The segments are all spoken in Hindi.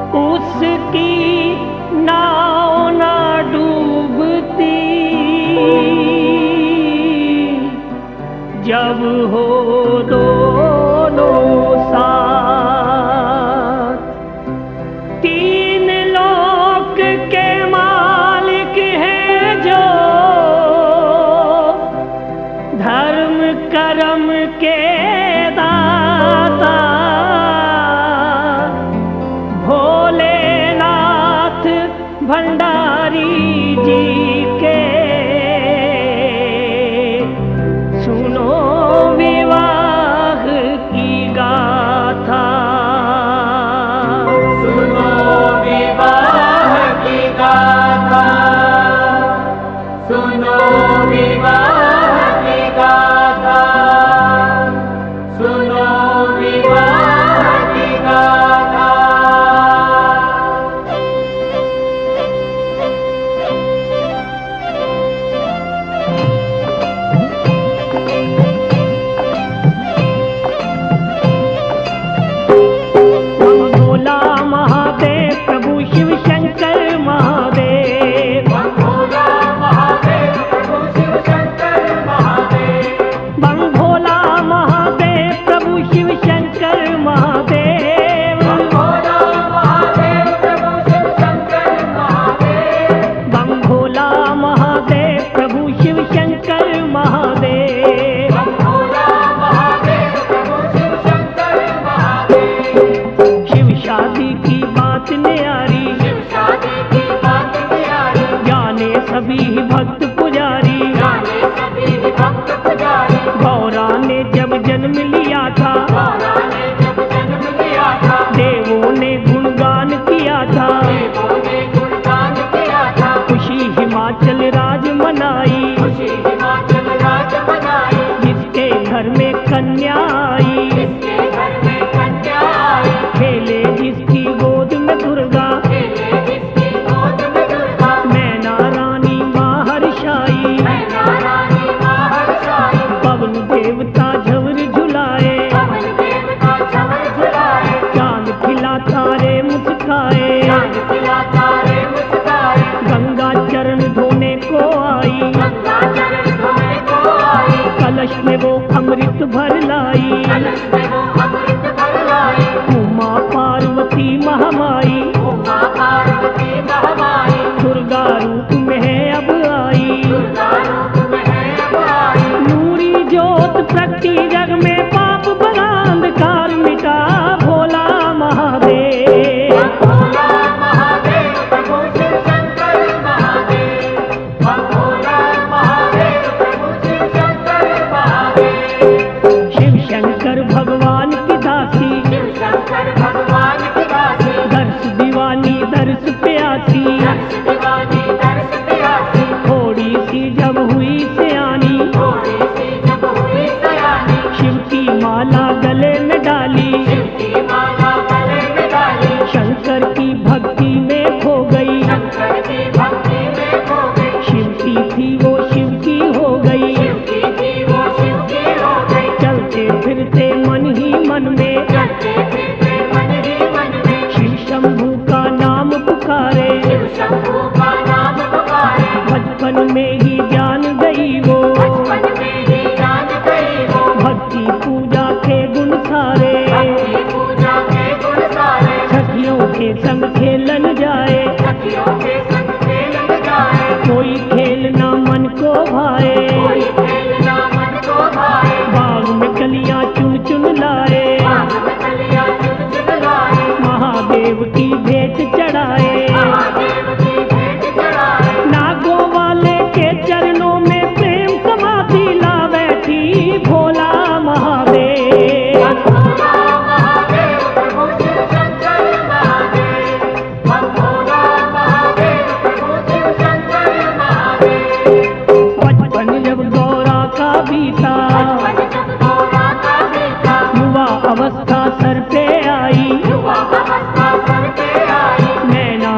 उसकी नाव ना डूबती जब हो दोनों साथ। तीन लोक के मालिक हैं जो धर्म कर्म के दाता, भोलेनाथ भंडारी जी के सुनो विवाह की गाथा। सुनो विवाह की गाथा, सुनो विवाह की गाथा, सुनो विवाह की गाथा। भोला महादेव प्रभु शिव शंकर महादेव, भोला महादेव प्रभु शिव शंकर महादेव, भोला महादेव प्रभु शिव शंकर महादेव, भोला महादेव प्रभु शिव शंकर महादेव, भोला महादेव प्रभु शिव शंकर महादेव। भोला महादेव प्रभु शिव शंकर महादेव। शिव शादी की बात न्यारी, शिव शादी की बात न्यारी, जाने सभी भक्त पुजारी। जाने सभी भक्त पुजारी। गौरा ने जब जन्म लिया था, गौरा ने जब जन्म लिया था, देवों ने गुणगान किया था। देवों ने गुणगान किया था। खुशी हिमाचल राज मनाई, खुशी हिमाचल राज बनाई, जिसके घर में कन्या आई। जिसके घर में कन्या आई, खेले जिसकी गोद में दुर्गा, खेले जिसकी गोद में दुर्गा। मैना रानी महर्षाई, मैना रानी महर्षाई, पवन देवता झवर झुलाए। पवन देवता झवर झुलाए, चांद खिला तारे मुस्काए। चांद खिला तारे मुस्काए, गंगा चरण धोने को आई, गंगा चरण धोने को आई। कलश में वो अमृत भर लाई। कलश में वो अमृत भर लाई। उमा पार्वती महामाई, उमा पार्वती महामाई, दुर्गा रूप में है अब आई। दुर्गा रूप में है अब आई। नूरी ज्योत प्रगटी जग में पाप बना अंधकार मिटा भोला महादेव। भोला महादेव प्रभु शिव शंकर महादेव, भोला महादेव प्रभु शिव शंकर महादेव। शिव शंकर भगवान की दासी, शिव शंकर भगवान की दासी, दर्श दीवानी दर्श प्यासी। दर्श दीवानी दर्श प्यासी, थोड़ी सी जब हुई सियानी, थोड़ी सी जब हुई सयानी, शिव की माला गले में डाली। शिव की माला गले में डाली, शंकर की भक्ति में खो गई। शंकर की भक्ति में खो गई। शिव की थी वो शिव की हो गई। शिव की थी वो शिव की हो गई। चलते फिरते मन ही मन में, चलते फिरते मन ही मन में, शिव शंभू का नाम पुकारे। शिव शंभू का नाम पुकारे। बचपन में ही जान गई वो, बचपन में ही जान गई वो, भक्ति पूजा के गुण सारे। भक्ति पूजा के गुण सारे। सखियों के संग खेलन जाए, सखियों के संग खेलन जाए। कोई खेल ना मन को भाए। कोई खेलना मन को भाए। बाग में कलियां चुन चुन लाए। बाग में कलियां चुन चुन लाए। महादेव की भेंट चढ़ाए। महादेव की भेंट चढ़ाए। नागों वाले के चरणों में प्रेम समाधि ला बैठी भोला महादेव। भोला महादेव प्रभु शिव शंकर महादेव, भोला महादेव प्रभु शिव शंकर महादेव। बचपन जब गौरा का बीता, बचपन जब गौरा का बीता, युवा अवस्था सर पे आई। युवा अवस्था सर पे आई। नैना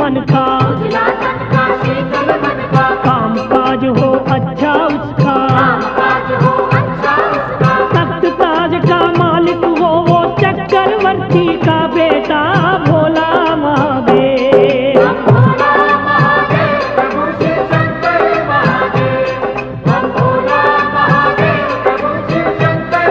मन का, उजला तन का शीतल मन का, काम काज हो अच्छा उसका, काम काज हो अच्छा उसका, तख्त ताज का मालिक हो वो चक्रवर्ती का बेटा भोला महादेव। हम भोला महादेव प्रभु शिव शंकर महादेव, हम भोला महादेव प्रभु शिव शंकर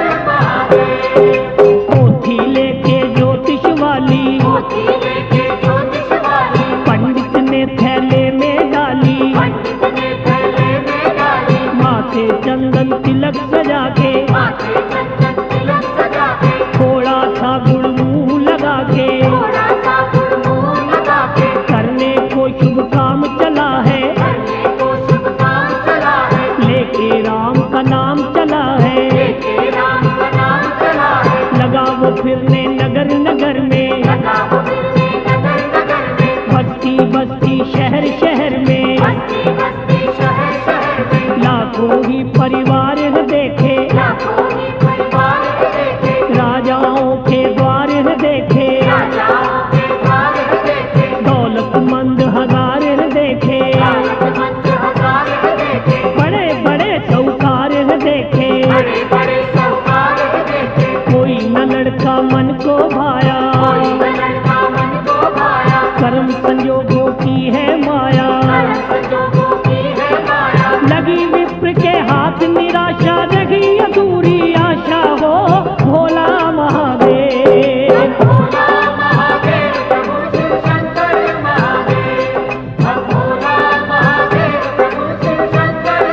महादेव। पोथी लेके ज्योतिष वाली, मोती लेके ज्योतिष वाली, पंडित ने थैले में डाली, पंडित ने थैले में डाली, माथे चंदन तिलक सजा के, माथे चंदन तिलक सजा के, थोड़ा सा गुड़ मुंह लगा के, थोड़ा सा गुड़ मुंह लगा के, करने को शुभ काम चला है, करने को शुभ काम चला है, लेके राम का नाम चला है। लेके राम का नाम चला है, लगा वो फिरने नगर नगर में, लगा वो फिरने नगर नगर में, बस्ती बस्ती शहर शहर में, बस्ती बस्ती शहर शहर में, लाखों ही परिवार देखे, लाखों ही परिवार देखे, राजाओं के द्वार देखे, राजाओं के द्वार देखे, दौलतमंद हजार देखे, दौलतमंद हजार देखे, बड़े बड़े साहूकार देखे, बड़े बड़े साहूकार देखे, कोई न लड़का मन को भाया, कोई न लड़का मन को भाया, कर्म संजोगों की है माया, कर्म संजोगों की है माया, लगी विप्र के हाथ निराशा, रही अधूरी आशा हो भोला महादेव। भोला महादेव प्रभु शिव शंकर महादेव, हम भोला महादेव प्रभु शिव शंकर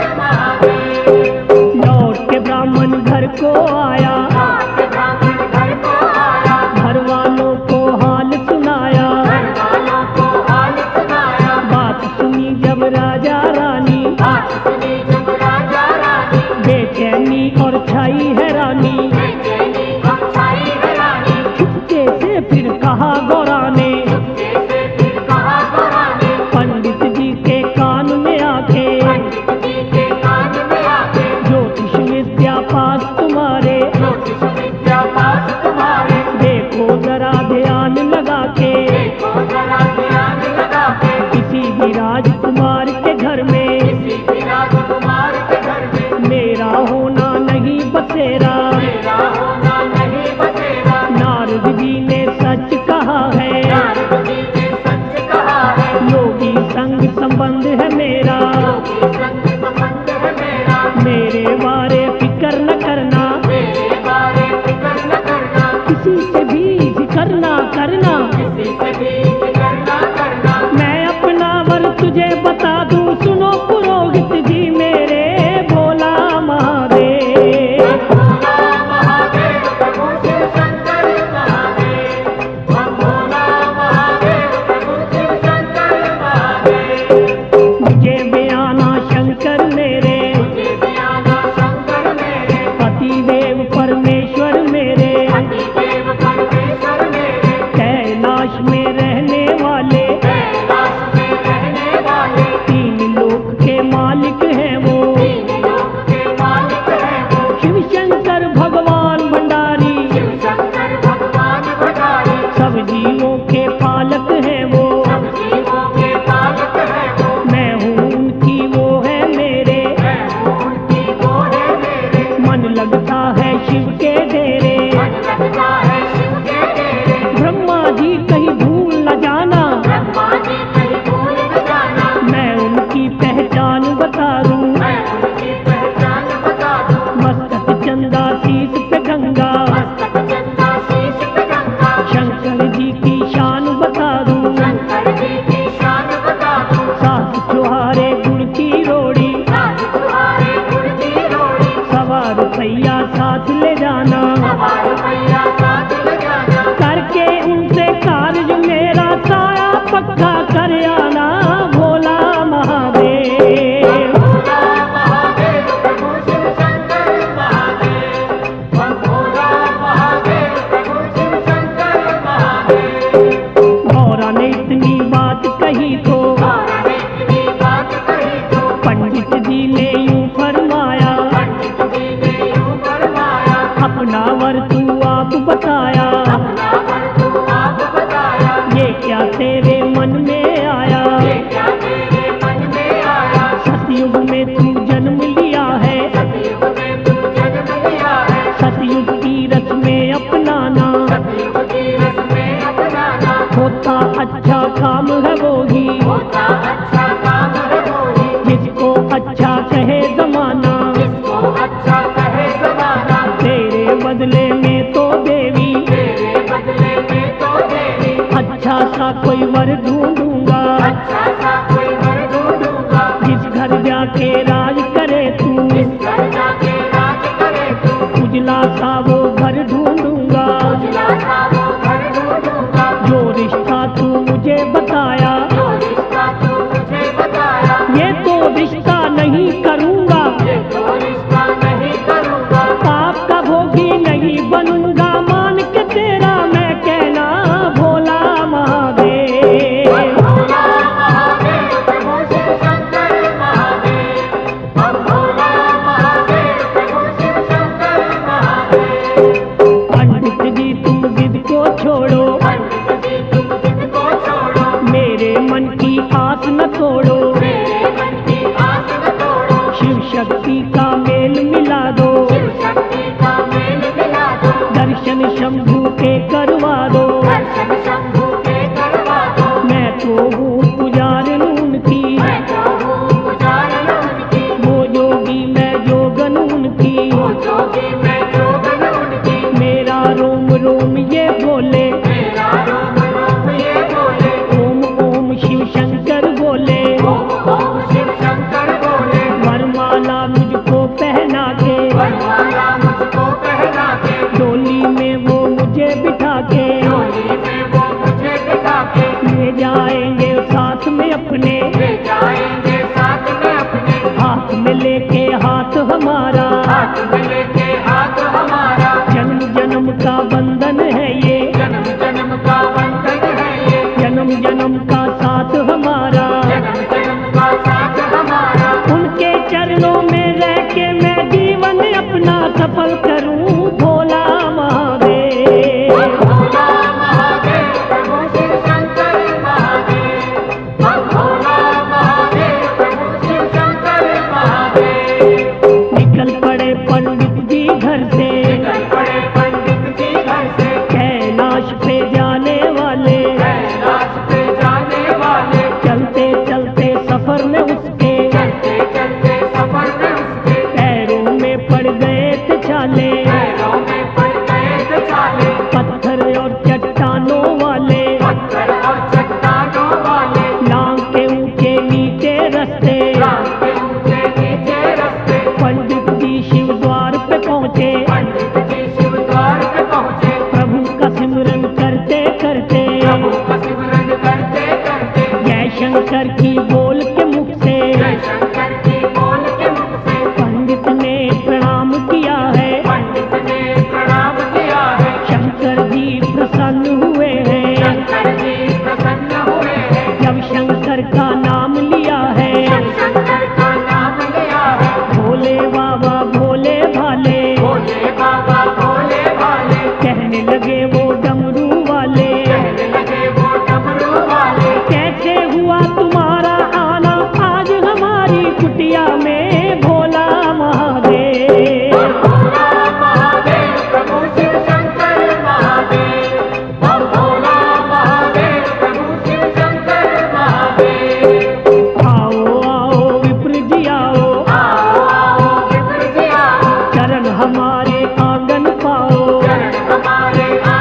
महादेव। लौट के ब्राह्मण घर को आया, रात ब्राह्मण घर को आया, घर वालों को हाल सुनाया, घर वालों को हाल सुनाया, बात सुनी जब राजा रानी, बात सुनी जब राजा रानी, बेचैनी और छाई हैरानी, बेचैनी और छाई हैरानी, चुपके से फिर कहा गौरा ने, चुपके से फिर कहा गौरा ने, पंडित जी के कान में आके, पंडित जी के कान में आके, ज्योतिष विद्या पास तुम्हारे, ज्योतिष विद्या पास तुम्हारे, देखो जरा ध्यान लगा के, देखो जरा ध्यान लगा के, किसी भी राजकुमार के घर में किसी भी राजकुमार के घर में मेरा होना नहीं बसेरा। मेरा होना नहीं बसेगा, नारद जी ने सच कहा है, नारद जी ने सच कहा है, योगी संग संबंध है मेरा, योगी संग संबंध है मेरा, मेरे बारे फिक्र न करना, मेरे बारे फिक्र न करना, किसी से भी जिक्र ना करना, किसी से भी फिक्र न करना, मैं अपना वर तुझे बता दूं, सुनो पुरोहित जी मेरे भोला महादेव। भोला महादेव प्रभु शिव शंकर महादेव, हम भोला महादेव प्रभु शिव शंकर महादेव। मुझे बयाना शंकर मेरे, तुझे बयाना शंकर मेरे, पति देव परमेश्वर मेरे, पति देव परमेश्वर मेरे, कैलाश में रहने वाले, कैलाश में रहने वाले, तीन लोक के मालिक हैं वो, तीन लोक के मालिक हैं वो, शिव शंकर भगवान भंडारी, शिव शंकर भगवान भंडारी, सब जीवों के पालक हैं वो, सब जीवों के पालक हैं वो, मैं हूँ उनकी वो है मेरे, मैं हूँ उनकी वो है मेरे, मन लगता है शिव के डेरे, मन लगता है शिव के डेरे, ब्रह्मा जी कहीं भूल न जाना, ब्रह्मा जी कहीं भूल न जाना, मैं उनकी पहचान बता दूं, मैं उनकी पहचान बता दूं, मस्तक चंदा शीश पे गंगा, मस्तक चंदा शीश पे गंगा, शंकर जी की शान बता दूं, शंकर जी की शान बता दूं, सास चुहारे गुड़ की रोड़ी, साथ तुम्हारे गुड़ की रोड़ी, सवार पैया साथ ले जाना, सवार मैया साथ ले जाना, करके उनसे कार्य मेरा साया पक्का कर आना भोला महादेव। भोला महादेव प्रभु शिव शंकर महादेव, हम भोला महादेव प्रभु शिव शंकर महादेव। गौरा ने इतनी बात कही तो गौरा ने इतनी बात कही तो पंडित जी ने यूं फरमाया, पंडित जी ने यूं फरमाया, अपना वर तू आप बताया, अपना वर तू आप बताया, ये क्या तेरे मन में आया, बदले में तो देवी, तेरे बदले में तो देवी, अच्छा सा कोई वर ढूंढूंगा, अच्छा सा कोई वर ढूंढूंगा, जिस घर जाके राज करे तू, जिस घर जाके राज करे तू, उजला सा वो घर ढूंढूंगा, उजला सा वो घर ढूंढूंगा, जो रिश्ता तू मुझे बताया, जो रिश्ता तू मुझे बताया, ये तो रिश्ता नहीं करूंगा, ये तो रिश्ता नहीं करूंगा, पाप का भोगी नहीं बनूंगा, मान के तेरा मैं कहना भोला महादेव। भोला महादेव प्रभु शिव शंकर महादेव, हम भोला महादेव प्रभु शिव शंकर महादेव। पंडित जी तुम जिद को छोड़ो, पंडित जी तुम जिद को छोड़ो, मेरे मन की आस न तोड़ो, मेरे मन की आस न तोड़ो, शिव शक्ति का मेल मिला दो, शिव शक्ति का मेल मिला दो, दर्शन शंभू के करवा दो, दर्शन शंभू के करवा दो, मैं तो हूँ पुजारन उनकी, मैं तो हूँ पुजारन उनकी, वो जोगी मैं जोगन उनकी, वो जोगी मैं जोगन उनकी, मेरा रोम रोम ये बोले, मेरा रोम रोम ये बोले, ओम ओम शिव शंकर बोले, ओम ओम शिव शंकर बोले, वरमाला मुझको पहना के, वरमाला मुझको पहना के, डोली में वो मुझे बिठा के, डोली में वो मुझे बिठा के, ले जाएंगे साथ में अपने, ले जाएंगे साथ में अपने, हाथ में लेके हाथ हमारा, हाथ में लेके हाथ हमारा, जन्म जन्म का बंधन है ये, जन्म जन्म का बंधन है ये, जन्म जन्म का साथ हमारा, जन्म जन्म का साथ हमारा, उनके चरणों में रह के मैं जीवन अपना सफल करूं भोला महादेव। भोला महादेव प्रभु शिव शंकर महादेव, हम भोला महादेव प्रभु शिव शंकर महादेव। निकल पड़े पंडित जी घर से, निकल पड़े पंडित जी घर से, कैलाश पे जाने वाले, कैलाश पे जाने वाले, चलते चलते सफर में उसके, चलते चलते सफर में उसके, पैरों में पड़ गए थे छाले, पैरों में पड़ गए थे छाले, पत्थर और चट्टानों वाले, पत्थर और चट्टानों वाले, लांग के ऊंचे नीचे रास्ते, राम के ऊंचे नीचे रास्ते, पंडित जी शिव द्वार पे पहुँचे, पंडित जी शिव द्वार पे पहुँचे, प्रभु का सिमरन करते करते, प्रभु का सिमरन करते करते, जय शंकर की बोल के मुख से, जय शंकर की बोल के मुख से, पंडित ने प्रणाम किया है, पंडित ने प्रणाम किया है, शंकर जी प्रसन्न हुए हैं, शंकर जी प्रसन्न हुए हैं, जब शंकर का नाम लिया है, जब शंकर का नाम लिया है, भोले बाबा भोले भाले, भोले बाबा भोले भाले, कहने लगे वो डमरू वाले, कहने लगे वो डमरू वाले, कैसे हुआ तुम्हारा आना आज हमारी कुटिया में भोला महादेव। भोला महादेव प्रभु शिव शंकर महादेव, हम भोला महादेव प्रभु शिव शंकर महादेव। आओ आओ विप्र जी आओ, आओ आओ विप्र जी आओ, चरण हमारे आंगन पाओ, चरण हमारे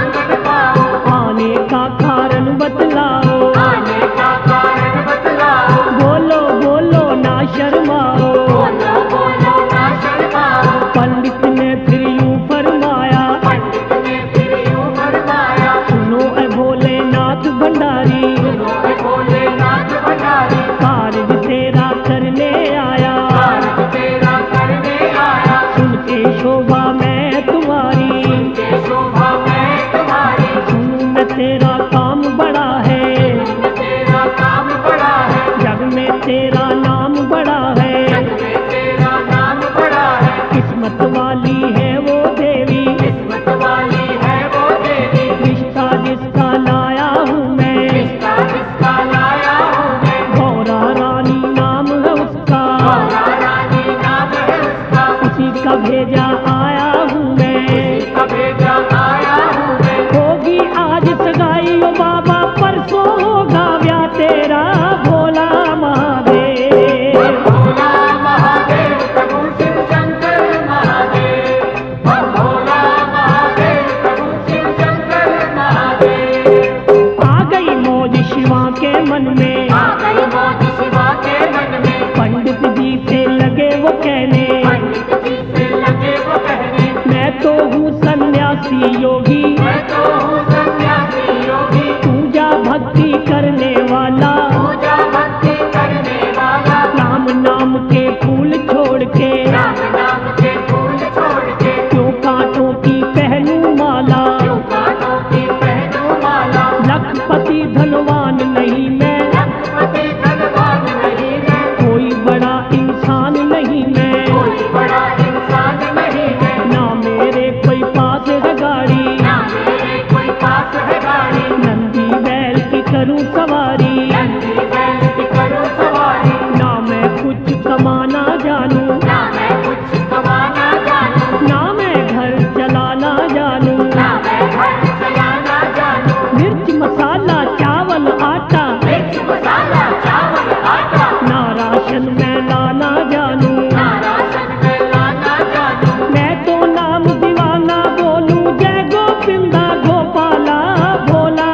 सन्यासी योगी, मैं तो हूँ सन्यासी योगी, पूजा भक्ति करने वाला, पूजा भक्ति करने वाला, राम नाम के फूल छोड़ के, राम नाम के फूल छोड़ के, क्यों कांटों की पहनूं माला, क्यों कांटों की पहनूं माला, लखपति धनवान नहीं मैं, लखपति धनवान नहीं मैं, कोई बड़ा इंसान नहीं मैं, कोई बड़ा इंसान नहीं मैं, ना मेरे कोई पास है गाड़ी, ना मेरे कोई पास है गाड़ी, नंदी बैल की करूं सवारी, नंदी बैल की करूं सवारी, ना मैं कुछ कमाना जानूं, ना मैं कुछ कमाना जानूं, ना मैं घर चलाना जानूं, ना मैं घर चलाना जानूं, मिर्च मसाला चावल आटा, मिर्च मसाला चावल आटा, ना राशन मैं लाना जानूं, ना राशन में लाना जानूं, मैं तो नाम दीवाना बोलूं जय गोविंदा गोपाला भोला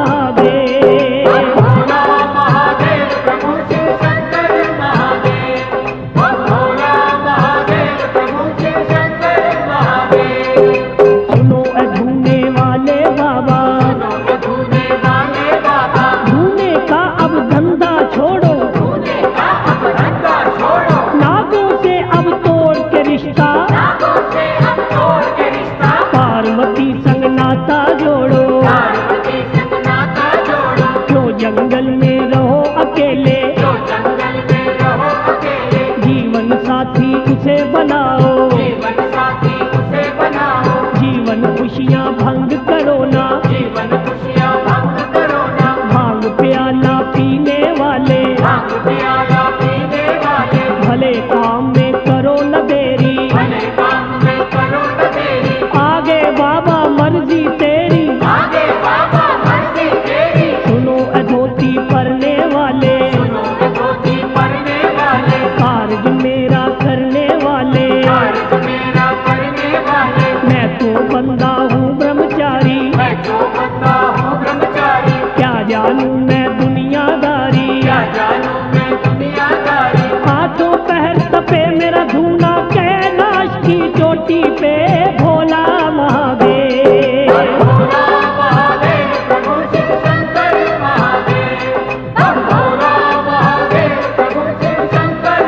महादेव। भोला महादेव प्रभु शिव शंकर महादेव, भोला महादेव प्रभु शिव शंकर महादेव, सुनो अधूने वाले बाबा, सुनो धूने वाले बाबा, धूने का अब धंधा छोड़ो, धूने का अब धंधा छोड़ो, नागों से अब तोड़ के रिश्ता, नागों से अब तोड़ के रिश्ता, पार्वती संग नाता जोड़ो, पार्वती संग नाता जोड़ो, क्यों जंगल में रहो अकेले, जो जंगल में रहो अकेले, जीवन साथी उसे बनाओ, जीवन साथी उसे बनाओ, जीवन खुशियाँ भंग करो ना, जीवन खुशियाँ भंग करो ना, भांग प्याला पीने वाले, भांग प्याला पीने वाले, भले काम में करो न देरी, भले काम में करो न देरी, आगे बाबा मर्जी तेरी, आगे बाबा मर्जी तेरी, सुनो अधोती पढ़ने वाले, सुनो धोती पढ़ने वाले, कार्य मेरा करने वाले, कार्य मेरा करने वाले, मैं तो बंदा हूँ ब्रह्मचारी, मैं तो बंदा हूँ ब्रह्मचारी, क्या जानूं मैं दुनियादारी, क्या जानूं मैं दुनियादारी, हाथों पैर तपे मेरा धूना कैलाश की चोटी पे भोला महादेव। भोला महादेव प्रभु शिव शंकर महादेव, भोला महादेव प्रभु शिव शंकर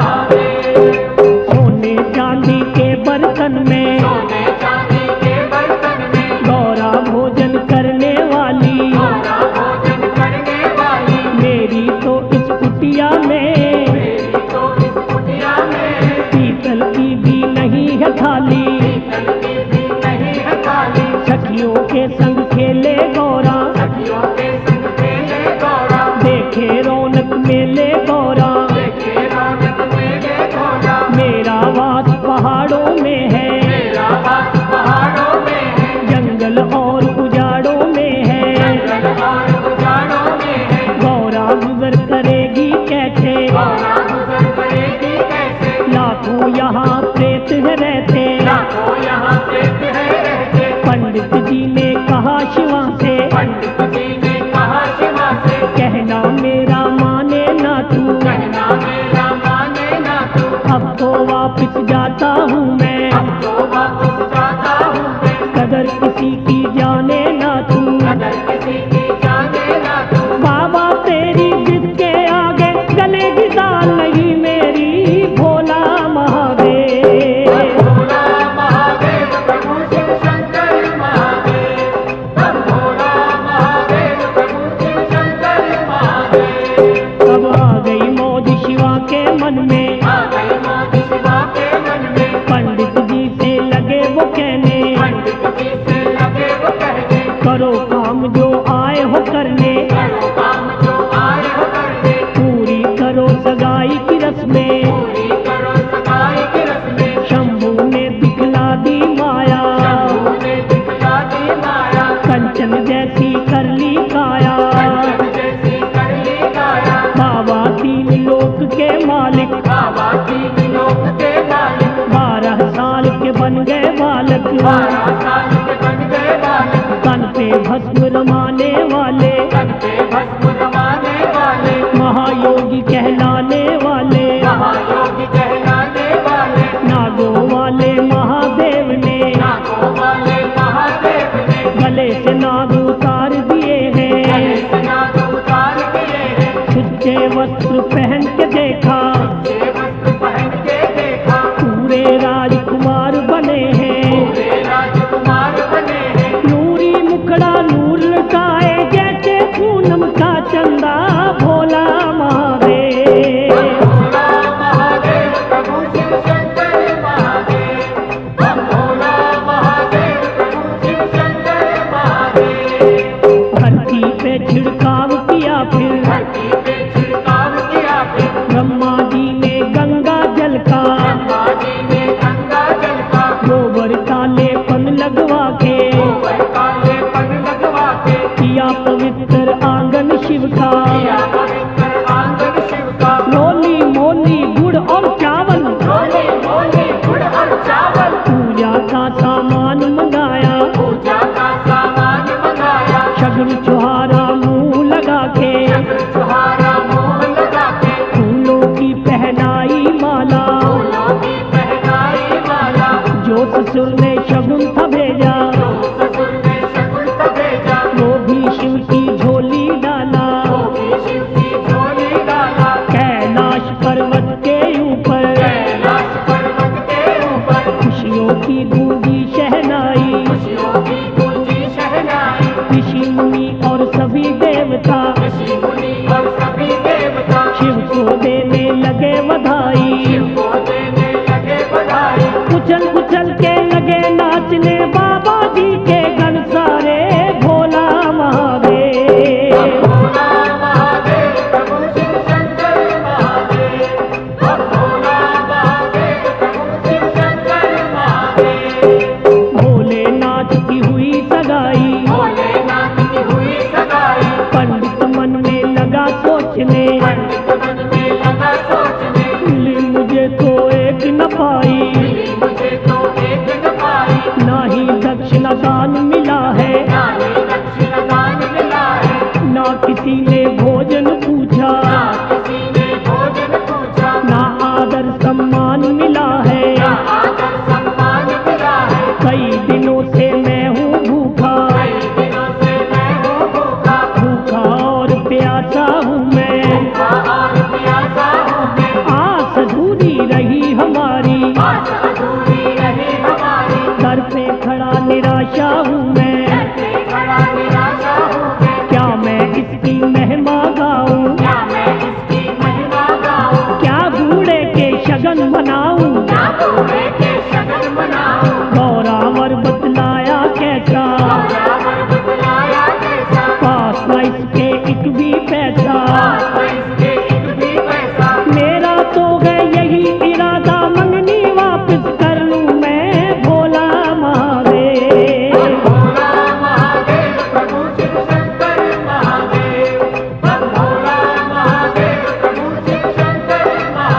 महादेव, सोने चांदी के बर्तन में सोने चांदी के बर्तन में, गौरा भोजन करने वाली, गौरा भोजन करने वाली, मेरी तो इस कुटिया में मेरी तो इस कुटिया में, पीतल की भी नहीं है थाली, पीतल की भी नहीं है थाली, सखियों के संग खेले गौरा, सखियों के संग खेले गौरा, देखे रौनक मेले गौरा, देखे रौनक मेले गौरा, मेरा वास पहाड़ों में है, मेरा वास पहाड़ों में है, जंगल और उजाड़ों में है, जंगल और उजाड़ों में है, गौरा गुजर करेगी कैसे, गौरा गुजर करेगी कैसे, लाखों यहाँ प्रेत है रहते, लाखों यहाँ प्रेत है रहते, पंडित जी ने कहा शिवा से, पंडित जी ने कहा शिवा से, कहना मेरा माने ना तू, कहना मेरा माने ना तू, अब तो वापिस जाता हूँ मैं, अब तो वापस जाता हूँ मैं, कदर किसी की जाने ना तू, कदर किसी की जाने ना तू, बाबा तेरी जिद के आगे गले की दाल नहीं मेरी भोला महादेव। भोला महादेव प्रभु शिव शंकर महादेव, भोला महादेव प्रभु शिव शंकर महादेव, अब आ गई मौज शिवा के मन में, आ गई मौज शिवा के मन में, पंडित जी से लगे वो कहने, पंडित जी से लगे वो कहने, करो काम जो आए हो करने, करो काम जो आए हो करने, पूरी करो सगाई की रस्में, पूरी करो सगाई की रस्में, शंभू ने दिखला दी माया, शंभू ने दिखला दी माया, कंचन जैसी कर ली काया, कंचन जैसी कर ली काया, बाबा तीन लोक के मालिक, बाबा तीन लोक के मालिक, 12 साल के बन गए बालक, 12 साल के बन गए बालक, तन पे भस्म रमाने वाले, तन पे भस्म रमाने वाले, महायोगी कहलाने वाले, महायोगी कहलाने वाले, नागों वाले महादेव ने नागों वाले महादेव महादेव ने गले से नाग उतार दिए हैं, नाग उतार दिए हैं, छुच्चे वस्त्र पहन के देखा, ये वस्त्र पहन के देखा, पूरे राजकुमार बने हैं, पूरे राजकुमार बने हैं, नूरी मुखड़ा नूर लुटाए जैसे पूनम का चंदा, भोला महादेव। भोला महादेव प्रभु शिव शंकर महादेव, हम भोला महादेव प्रभु शिव शंकर महादेव। धरती पे छिड़काव किया फिर, धरती पे छिड़काव किया फिर, ब्रह्मा जी ने गंगा जल का, ब्रह्मा जी ने गंगा जल का, गोबर काले पन लगवा के, गोबर काले पन लगवा के, किया पवित्र आंगन शिव का, किया पवित्र आंगन शिव का, मोली मोली गुड़ और चावल, मोली मोली गुड़ और चावल, पूजा का सामान मंगाया, पूजा का सामान मंगाया, शगुन छुहारा मुंह लगा के, छुहारा मुंह लगा के, फूलों की पहनाई माला, फूलों की पहनाई माला, जो ससुर ने शगुन था भेजा, जो ससुर ने शगुन का भेजा, वो भी शिव की झोली डाला, वो भी शिव की झोली डाला, कैलाश पर्वत के ऊपर, कैलाश पर्वत के ऊपर, खुशियों की गूंजी शहनाई, खुशियों की गूंजी शहनाई, ऋषि मुनि और सभी देवता ऋषि मुनि और सभी देवता शिव को देने लगे बधाई, शिव को देने लगे बधाई, उछल उछल के लगे नाचने बाबा जी के गण सारे, भोला महादेव। भोला महादेव प्रभु शिव शंकर महादेव, हम भोला महादेव प्रभु शिव शंकर महादेव। भोलेनाथ की हुई सगाई, भोलेनाथ की हुई सगाई, पंडित मन में लगा सोचने, पंडित मन में लगा सोचने, मिली मुझे तो एक न पाई, मिली मुझे तो एक न पाई, ना ही दक्षिणा दान मिला है, ना ही दक्षिण दान मिला है, ना किसी ने भोजन पूछा, ना किसी ने भोजन पूछा, ना आदर सम्मान मिला है, ना आदर सम्मान मिला है, कई दिनों से मैं हूँ भूखा, कई दिनों से मैं हूँ भूखा, भूखा और प्यासा हूँ मैं, भूखा और प्यासा हूँ मैं, आस अधूरी रही हमारी, आस अधूरी रही हमारी, दर पे खड़ा निराशा हूँ मैं, ऐसे खड़ा निराशा हूँ मैं, क्या मैं इसकी महिमा गाऊं, क्या मैं इसकी महिमा गाऊं, क्या बूढ़े के शगन मनाऊं, क्या बूढ़े के शगन मनाऊं, गौरावर बतलाया कैसा, गौरावर बतलाया कैसा, पास न इसके एक भी पैसा, पास में इसके एक भी पैसा, मेरा तो है यही इरादा मंगनी वापस कर लूं मैं, भोला महादेव। भोला महादेव प्रभु शिव शंकर महादेव, हम भोला महादेव प्रभु शिव शंकर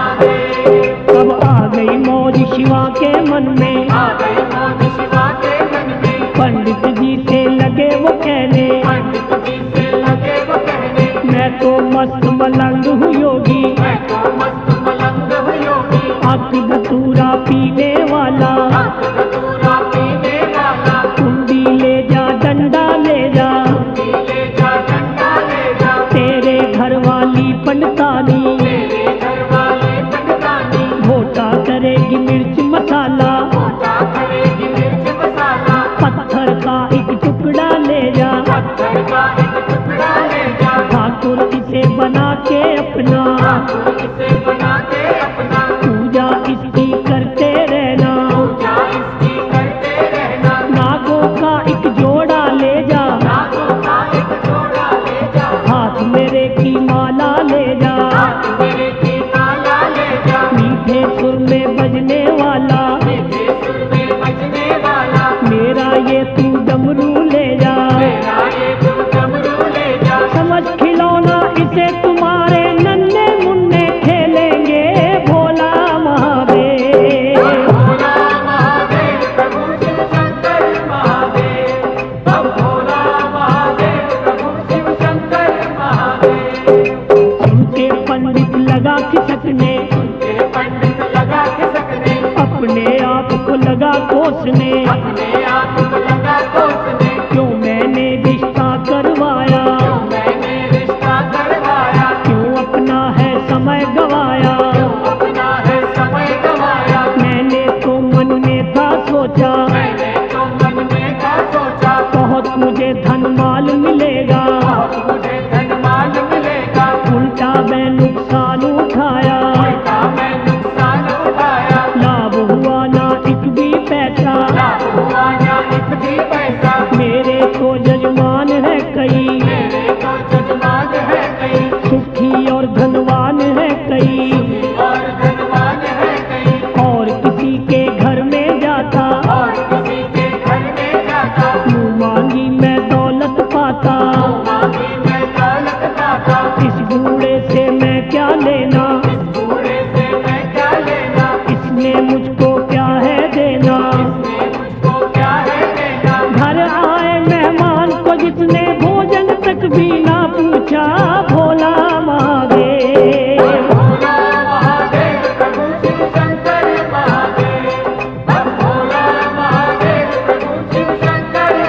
महादेव। अब आ गई मौज शिवा के मन में, आ गई मौज शिवा के मन में, पंडित जी से लगे वो कहने, पंडित जी से लगे वो कहने, मैं तो मस्त मलंग हूँ योगी, मैं तो मस्त मलंग हूँ योगी, अक धतूरा पीने वाला, हक धतूरा पीने वाला, कुंडी ले जा डंडा ले जा, ले जा डंडा ले जा, तेरे घर वाली पंडतानी, तेरे घर वाले पंडतानी, घोटा करेगी मिर्च मसाला, मोटा करेगी मिर्च मसाला, पत्थर का एक टुकड़ा ले जा, पत्थर का एक टुकड़ा ले जा, ठाकुर इसे बना के अपना, ठाकुर इसे बना के अपना, पूजा इसकी करते रहना, पूजा इसकी करते रहना, नागों का एक जोड़ा ले जा, नागों का एक जोड़ा ले जा, हाथ मेरे की माला ले जा, हाथ मेरे की माला ले जा, मीठे सुर में बजने वाला, मीठे सुर में बजने वाला, मेरा ये तू डमरू ले जा, मेरा ये तू डमरू ले जा, समझ खिलौना इसे तुम्हारे नन्हे मुन्ने खेल धन माल मिलेगा, बहुत मुझे धन माल मिलेगा, उल्टा मैं नुकसान उठाया, उल्टा मैं नुकसान उठाया, लाभ हुआ ना एक भी पैसा, लाभ हुआ ना एक भी पैसा, मेरे तो जजमान है कई, मेरे तो जजमान है कई, सुखी और धनवान है कई, और धनवान है कई, और किसी के घर में जाता, और किसी के घर में जाता, मुँह मांगी मैं दौलत पाता, मांगी मैं दौलत पाता, इस बूढ़े से मैं क्या लेना, बूढ़े से मैं क्या लेना, इसने मुझको क्या है देना। इसने मुझको क्या है देना, घर आए मेहमान को जिसने भोजन तक भी ना पूछा, भोला महादेव। भोला महादेव प्रभु शिव शंकर महादेव, हम भोला महादेव प्रभु शिव शंकर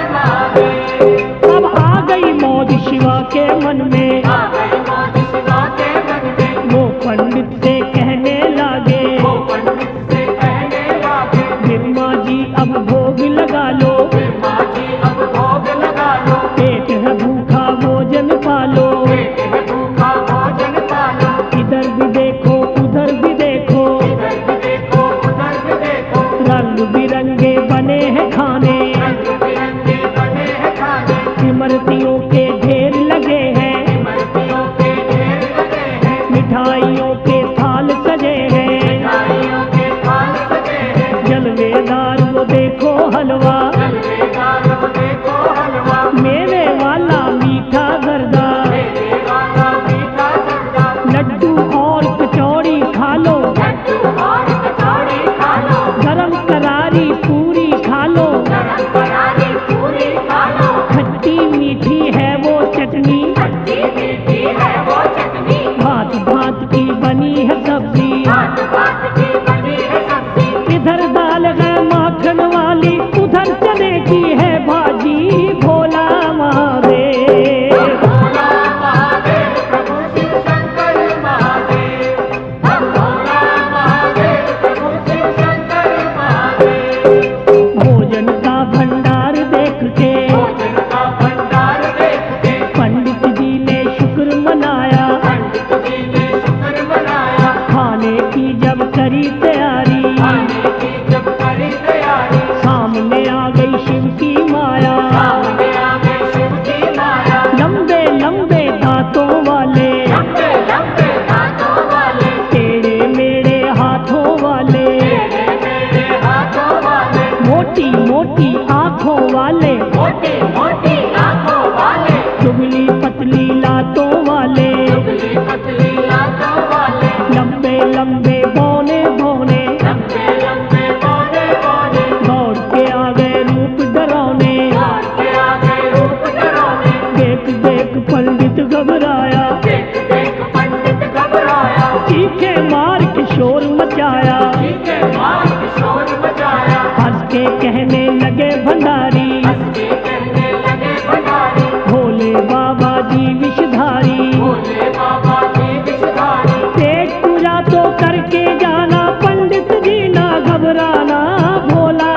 महादेव। अब आ गई मौज शिवा के मन में, आ गई मौज शिवा के मन में, वो पंडित से कहने लागे, वो पंडित से कहने लागे, बिम्मा जी अब भोग लगा लो, माँ जी अब भोग लगा लो, पेट है भूखा भोजन पालो, पेट है भूखा भोजन पालो, इधर भी देखो उधर भी देखो, इधर भी देखो उधर भी देखो, रंग बिरंगे बने हैं खाने, रंग बिरंगे बने हैं खाने, इमरतियों के ढेर लगे हैं, इमरतियों के ढेर लगे हैं, मिठाइयों के थाल सजे हैं, मिठाइयों के थाल सजे हैं, जलवेदार वो देखो हलवा, जलवेदार वो देखो हलवा, मेवे वाला मीठा गर्दा, मेरे वाला मीठा गंगा, लड्डू और कचौड़ी खा लो, लड्डू और कचौड़ी खा लो, गरम करारी पूरी खा लो, गरम करारी पूरी खा लो, खट्टी मीठी है वो चटनी, खट्टी मीठी है वो चटनी, भात भात की बनी है सब्जी, भात भात की बनी है सब्जी, इधर दाल है माखन वाली, उधर चने की है भाजी, भोला महादेव। भोला महादेव प्रभु शिव शंकर महादेव, हम भोला महादेव प्रभु शिव शंकर महादेव। भोजन का भंडार देख के भोजन का भंडार देख के पंडित जी ने शुक्र मनाया, पंडित जी ने शुक्र मनाया, खाने की जब करी तैयारी, खाने की जब करी तैयारी, सामने आ गई शिव की माया, सामने आ गई शिव की माया, लंबे लंबे दांतों वाले, लंबे लंबे हाथों वाले, टेढ़े मेढ़े हाथों वाले, मेरे मेरे हाथों वाले, मोटी मोटी आंखों वाले, मोटी मोटी आंखों वाले, दुबली पतली लातों वाले, दुबली पतली लातों वाले, लंबे लंबे बौने बौने, लंबे लंबे बौने बौने, दौड़ के आ गए रूप डरावने, दौड़ के आ गए रूप डरावने, देख देख पंडित घबराया, देख देख पंडित घबराया, चीखे मार के शोर मचाया, चीखे मार के शोर मचाया, हंस के कहने लगे भंडारी, हंस के कहने लगे भंडारी, भोले बाबा जी विषधारी, भोले बाबा जी विषधारी, पेट पूजा तो करके जाना, पंडित जी ना घबराना, भोला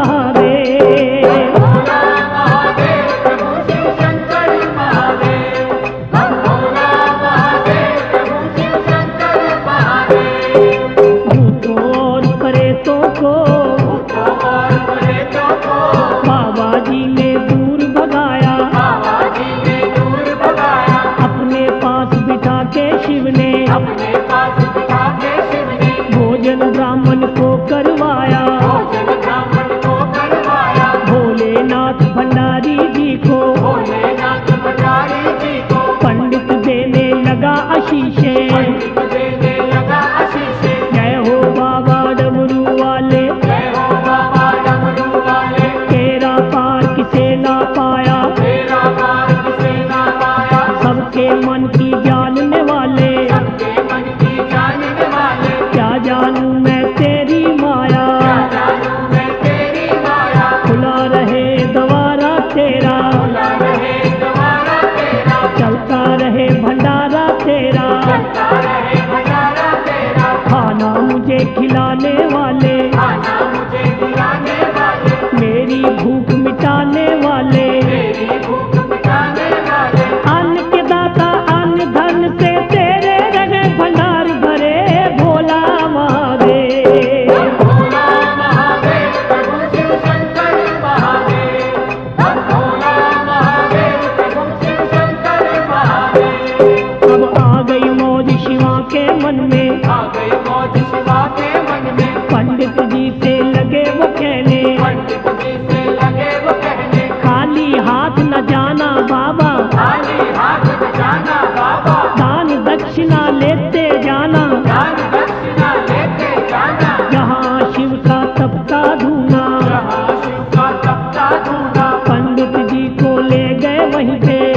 महादेव। भोला महादेव प्रभु शिव शंकर महादेव, हम भोला महादेव प्रभु शिव शंकर महादेव। भूतों और प्रेतों को भूतों और प्रेतों को बाबा जी ने दूर भगाया, बाबा जी ने दूर भगाया, अपने पास बिठा के शिव ने अपने पास बिठा के शिव ने भोजन ब्राह्मण को करवाया, भोजन ब्राह्मण को करवाया, भोलेनाथ भंडारी जी को भोलेनाथ भंडारी जी को पंडित देने लगा आशीषे, पंडित देने लगा आशीषे। जय हो बाबा डमरू वाले, जय हो बाबा डमरू वाले, तेरा पार किसे ना पाया, तेरा पार किसे ना पाया, सबके मन की जानने वाले, सबके मन की जानने वाले, क्या जानूं मैं तेरी माया, क्या जानूं मैं तेरी माया, खुला रहे द्वारा तेरा, खुला रहे द्वारा तेरा, चलता रहे भंडारा तेरा, चलता रहे भंडारा तेरा, खाना मुझे खिलाने वाले, खाना मुझे खिलाने वाले, मेरी भूख मिटाने वाले, मेरी भूख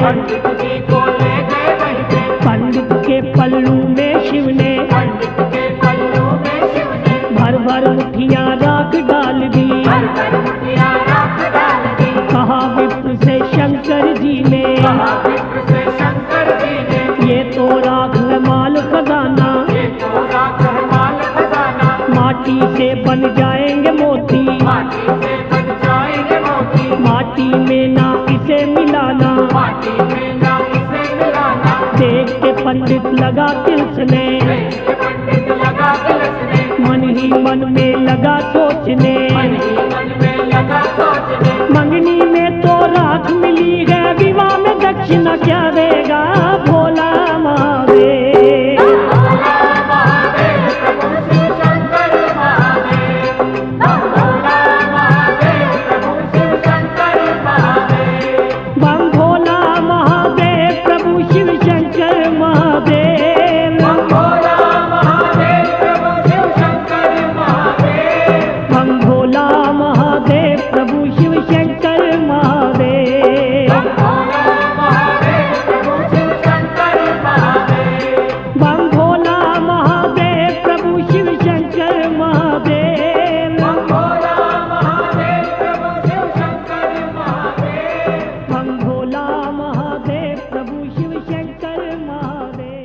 पंडित जी को ले गए वहीं पे, पंडित के पल्लू में शिव ने पंडित के पल्लू में शिव ने भर भर मुठियाँ राख डाल दी। भर भर मुठियाँ राख डाल दी। कहा विप्र से शंकर जी ने, कहा विप्र से शंकर जी ने, ये तो राख है माल खजाना, ये तो राख है माल खजाना, माटी से बन जाएंगे मोती, माटी से बन जाएंगे मोती, माटी में ना इसे मिलाना। माटी में ना इसे मिलाना। देख के पंडित लगा तिलसने, देख के पंडित लगा तिलसने, मन ही मन में लगा सोचने, मन ही मन में लगा सोचने, मंगनी में तो राख मिली है, विवाह में दक्षिणा क्या देगा भोला महादेव। भोला महादेव प्रभु शिव शंकर महादेव, भोला महादेव प्रभु शिव शंकर महादेव, बम भोला महादेव प्रभु शिव शंकर महादेव, भोला महादेव प्रभु शिव शंकर महादेव, बम भोला महादेव प्रभु शिव शंकर महादेव, भोला महादेव प्रभु शिव शंकर महादेव, बम भोला महादेव प्रभु शिव शंकर महादेव, भोला महादेव प्रभु शिव शंकर महादेव, बम भोला महादेव प्रभु शिव शंकर महादेव।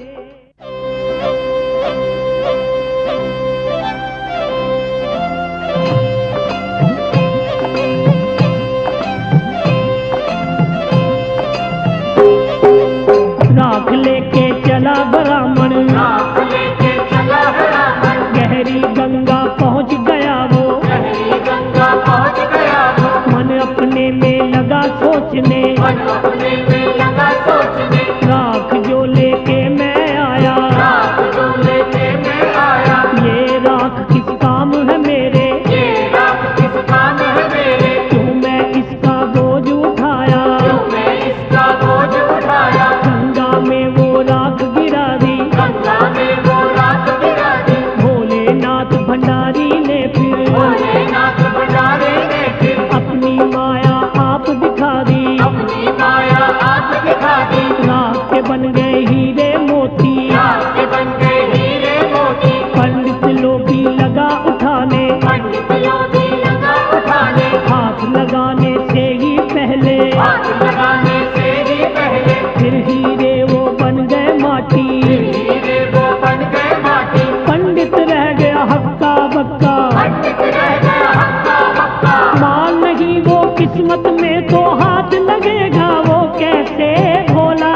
राख लेके चला ब्राह्मण, राख लेके चला ब्राह्मण, गहरी गंगा पहुंच गया वो, गहरी गंगा पहुंच गया वो, मन अपने में लगा सोचने, मन अपने में लगा सोचने, राख जो लेके मैं आया, राख जो लेके मैं आया, ये राख किस काम है मेरे, ये राख किस काम है मेरे, क्यों मैं इसका बोझ उठाया, क्यों मैं इसका बोझ उठाया, गंगा में वो राख गिरा दी, गंगा में वो राख गिरा दी, भोलेनाथ भंडारी ने फिर भोलेनाथ भंडारे ने फिर अपनी माया आप दिखा दी, अपनी माया आप दिखा दी, राख के बन गए हीरे मोती, राख के बन गए हीरे मोती, पंडित लोभी लगा उठाने, पंडित योगी लगा उठाने, हाथ लगाने से ही पहले, हाथ लगाने से ही पहले, फिर हीरे वो बन गए माटी, हीरे वो बन गए माटी, पंडित रह गया हक्का बक्का, पंडित रह गया हक्का बक्का, माल नहीं वो किस्मत में तो हाथ लगेगा वो कैसे भोला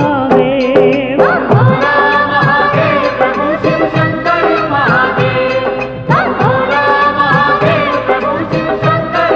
महादेव। भोला महादेव प्रभु शिव शंकर महादेव, भोला महादेव प्रभु शिव शंकर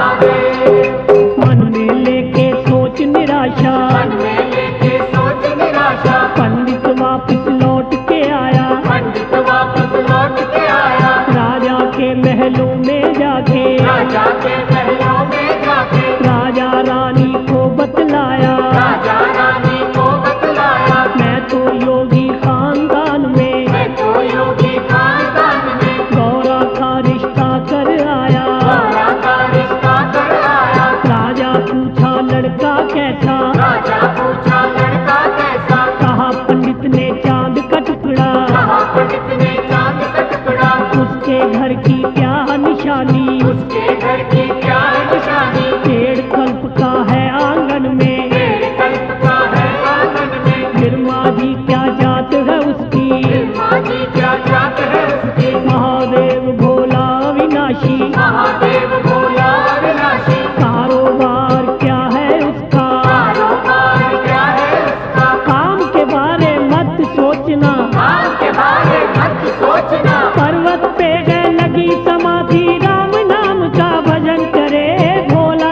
महादेव, मन में लेके सोच निराशा, मन में लेके सोच निराशा, पंडित वापस लौट के आया, पंडित वापस लौट के आया, राजा के महलों में जाके, राजा के महलों में जाके, राजा रानी को बतलाया, राजा रानी को बतलाया, मैं तो योगी खानदान में मैं तो योगी खानदान में गौरा का रिश्ता कर आया। गौरा का रिश्ता कर आया, राजा पूछा लड़का कैसा, राजा पूछा लड़का कैसा, कहा पंडित ने चांद का टुकड़ा, कहा पंडित ने चांद का टुकड़ा, उसके घर की क्या निशानी, उसके घर की क्या निशानी, पेड़ कल्प का है आंगन में, पेड़ कल्प का है आंगन में, गिरमा जी क्या जात है उसकी, माँ जी क्या जात है उसकी, महादेव भोला विनाशी, महादेव भोला विनाशी, कारोबार क्या है उसका, कारोबार क्या है उसका, काम के बारे मत सोचना, काम के बारे मत सोचना, पर्वत पे गए लगी समाधि, राम नाम का भजन करे भोला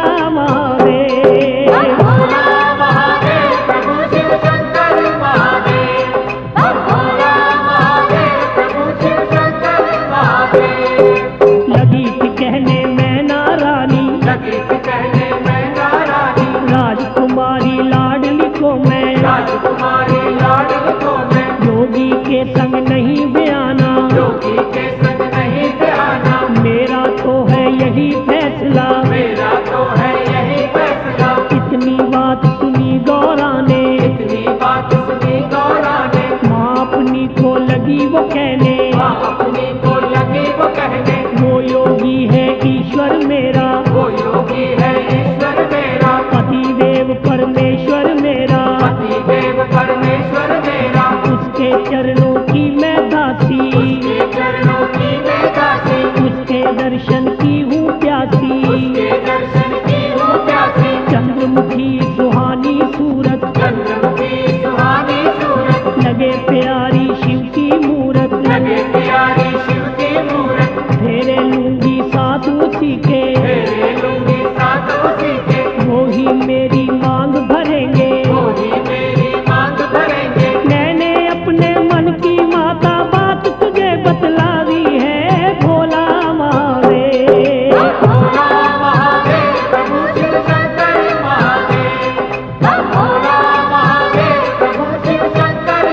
महादेव। भोला महादेव प्रभु शिव शंकर महादेव, भोला महादेव प्रभु शिव शंकर महादेव, लगी थी कहने मैना रानी, लगी थी कहने मैना रानी, राजकुमारी लाडली को मैं, राजकुमारी लाडली को मैं, योगी के संग नहीं बयाना, योगी के संग नहीं बयाना, मेरा तो है यही फैसला, मेरा तो है यही फैसला, इतनी बात सुनी गौरा चंद्रमुखी सुहानी सूरत, चंद्रमुखी सुहानी सूरत, लगे प्यारी शिव की मूरत, लगे प्यारी शिव की मूरत, फेरे लूंगी साथ उसी के, फेरे लूंगी साथ उसी के, वो ही मेरी मांग भरेंगे, वो ही मेरी मांग भरेंगे। मैंने अपने मन की माता बात तुझे बतलाई है भोला महादेव। भोला महादेव प्रभु शिव शंकर महादेव, भोला महादेव प्रभु शिव शंकर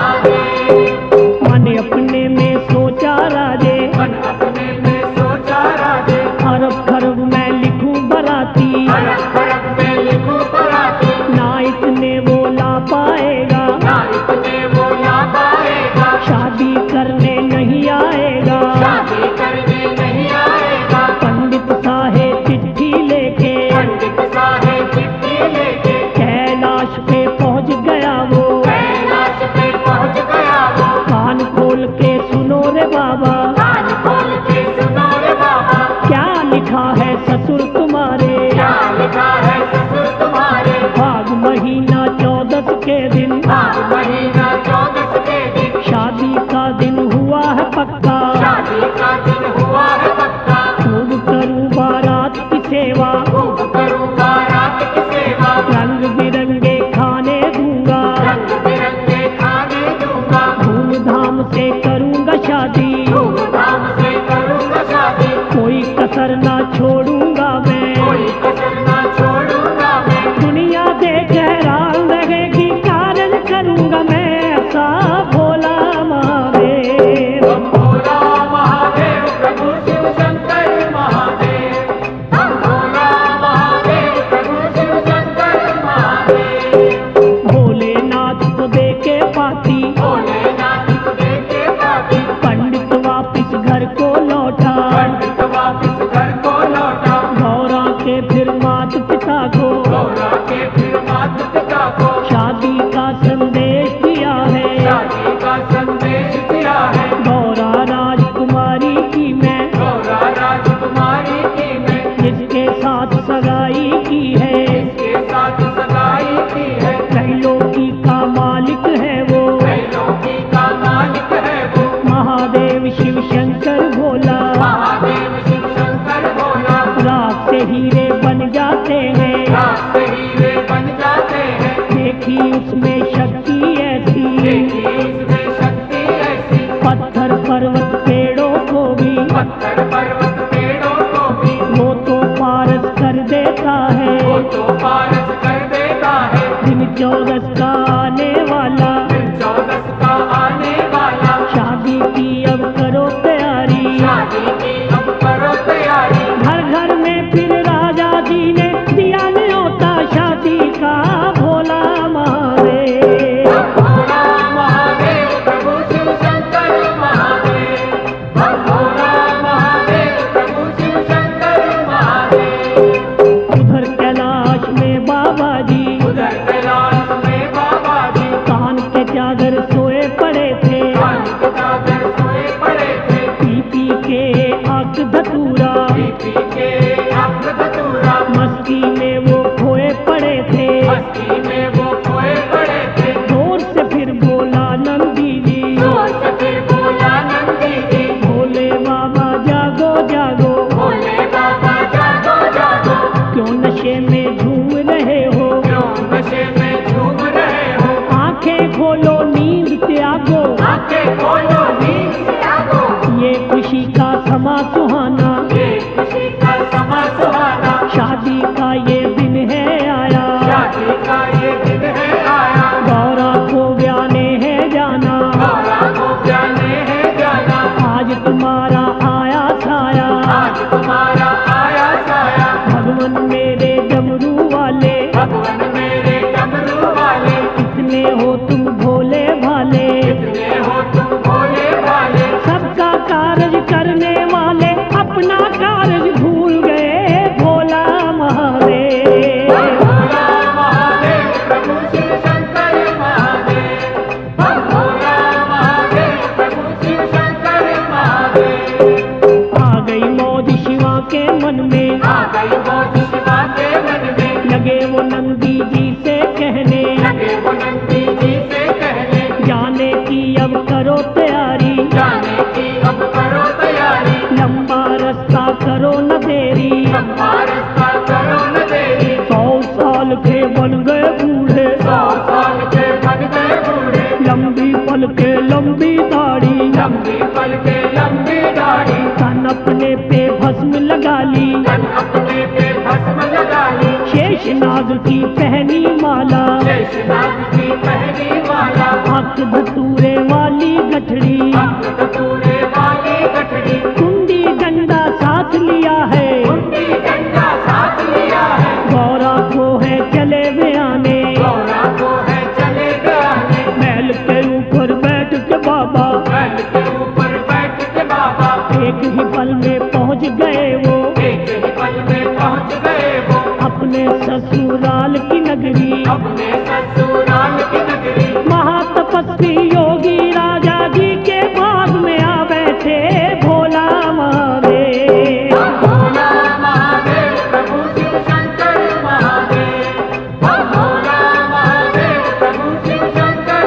महादेव। मन अपने में सोचा राजे, मन अपने में सोचा राजे, अरब खरब मैं लिखूं बराती, अरब खरब में लिखूं बराती, ना इतने वो ला पाएगा, ना इतने वो ला पाएगा, शादी करने नहीं आएगा। शादी करने नहीं आएगा। पंडित साहेब चिट्ठी लेके, पंडित साहेब चिट्ठी लेके, कैलाश पे पहुंच गया वो, कैलाश पे पहुंच गया वो, कान खोल के सुनो रे बाबा, कान खोल के सुनो रे बाबा, क्या लिखा है ससुर तुम्हारे, क्या लिखा है ससुर तुम्हारे। भाग महीना 14 के दिन, भाग महीना 14 के दिन, शादी का दिन हुआ है पक्का, शादी का दिन हुआ है पक्का, खूब करूं बारात की सेवा, खूब करूं बारात की सेवा, रंग बिरंगे खाने दूंगा, रंग बिरंगे खाने दूंगा, धूमधाम से करूंगा शादी, धूमधाम से करूंगा शादी, कोई कसर ना छोड़ूंगा मैं, कोई कसर ना छोड़ूंगा मैं। दुनिया देख हैरान रहेगी, कारण करूंगा मैं ऐसा भोला महादेव। भोला महादेव प्रभु शिव शंकर महादेव, भोला महादेव प्रभु शिव शंकर महादेव। भोलेनाथ को देके पाती, भोलेनाथ को देखे पाती, पंडित वापिस घर को लौटा, पंडित वापिस घर को लौटा, गौरा के फिर मात पिता को, गौरा के फिर मात पिता को, शादी का संदेश दिया है, शादी का संदेश दिया है। गौरा राजकुमारी की मैं, गौरा राजकुमारी की मैं, जिसके साथ सगाई की है, इसके साथ सगाई की है, त्रैलोकी का मालिक है वो, त्रैलोकी का मालिक है वो, महादेव शिव शंकर भोला, महादेव शिव शंकर भोला। रात से हीरे बन जाते हैं, रात से हीरे बन जाते हैं, देखी उसमें शक्ति ऐसी, देखी इसमें शक्ति ऐसी, पत्थर पर्वत पेड़ों को भी, पत्थर पर्वत पेड़ों को भी, वो तो पारस कर देता है, वो तो पारस कर देता है। दिन 14 का आने वाला, दिन 14 का आने वाला, शादी की अब करो तैयारी, शादी की अब करो तैयारी, घर घर में फिर राजा जी ने दिया न्योता शादी का भोला महादेव। भोला महादेव प्रभु शिव शंकर महादेव, भोला महादेव प्रभु शिव शंकर महादेव। उधर कैलाश में बाबा जी, उधर कैलाश में बाबा जी, कान के चादर सोए पड़े थे, कान के चादर सोए पड़े थे, पी पी के आंख धतूरा, पी के आंख धतूरा, मस्ती में वो खोए पड़े थे, मस्ती में वो खोए पड़े थे, जोर से फिर बोला नंदी जी, जोर से फिर बोला नंदी जी, भोले बाबा जागो जागो, भोले बाबा जागो जागो, क्यों नशे में झूम रहे हो, क्यों नशे में झूम रहे हो, आंखें खोलो नींद त्यागो, आंखें खोलो नींद से आगो, ये खुशी का समा सुहाना, ये खुशी का समा सुहाना, शादी का ये दिन है आया, शादी का ये दिन है आया, गौरा को ब्याने है जाना, गौरा को जाने है जाना, आज तुम्हारा आया साया, आज तुम्हारा आया साया, भगवान मेरे डमरू वाले, भगवान मेरे डमरू वाले, कितने हो तुम भोले भाले, कितने हो तुम भोले भाले, सबका कारज करने वाले अपना कारज भूल गए भोला महादेव। भोला महादेव प्रभु शिव शंकर महादेव, भोला महादेव प्रभु शिव शंकर महादेव। आ गई मौज शिवा के मन में, आ गई मौज शिवा के मन में, लगे वो नंद नंदी जी से कहने, लगे वो नंदी जी से कहने, जाने की अब करो तैयारी, जाने की अब करो तैयारी, लंबा रास्ता करो न देरी। लंबा रास्ता करो न देरी। 100 साल के बन गए बूढ़े, 100 साल के बन गए बूढ़े, लंबी पल के लंबी दाढ़ी, लंबी पल के लंबी दाढ़ी, तन अपने पे भस्म लगा ली, तन अपने पे भस्म लगा ली, शेषनाग की पहनी माला, शेषनाग की पहनी माला, हक धतूरे वाली गठड़ी, अंग धतूरे वाली गठड़ी, कुंडी डंडा साथ लिया है, कुंडी डंडा साथ लिया है, गौरा को है चले वे आने, गौरा को है चले गाने, महल के ऊपर बैठ के बाबा, बैल के ऊपर बैठ के बाबा, एक ही पल में पहुंच गए वो, एक ही पल में पहुंच गए वो, अपने ससुराल की नगरी। अपने ससुराल की नगरी। महातपस्वी योगी राजा जी के बाग में आ बैठे भोला महादेव। भोला महादेव प्रभु शिव शंकर महादेव, भोला महादेव प्रभु शिव शंकर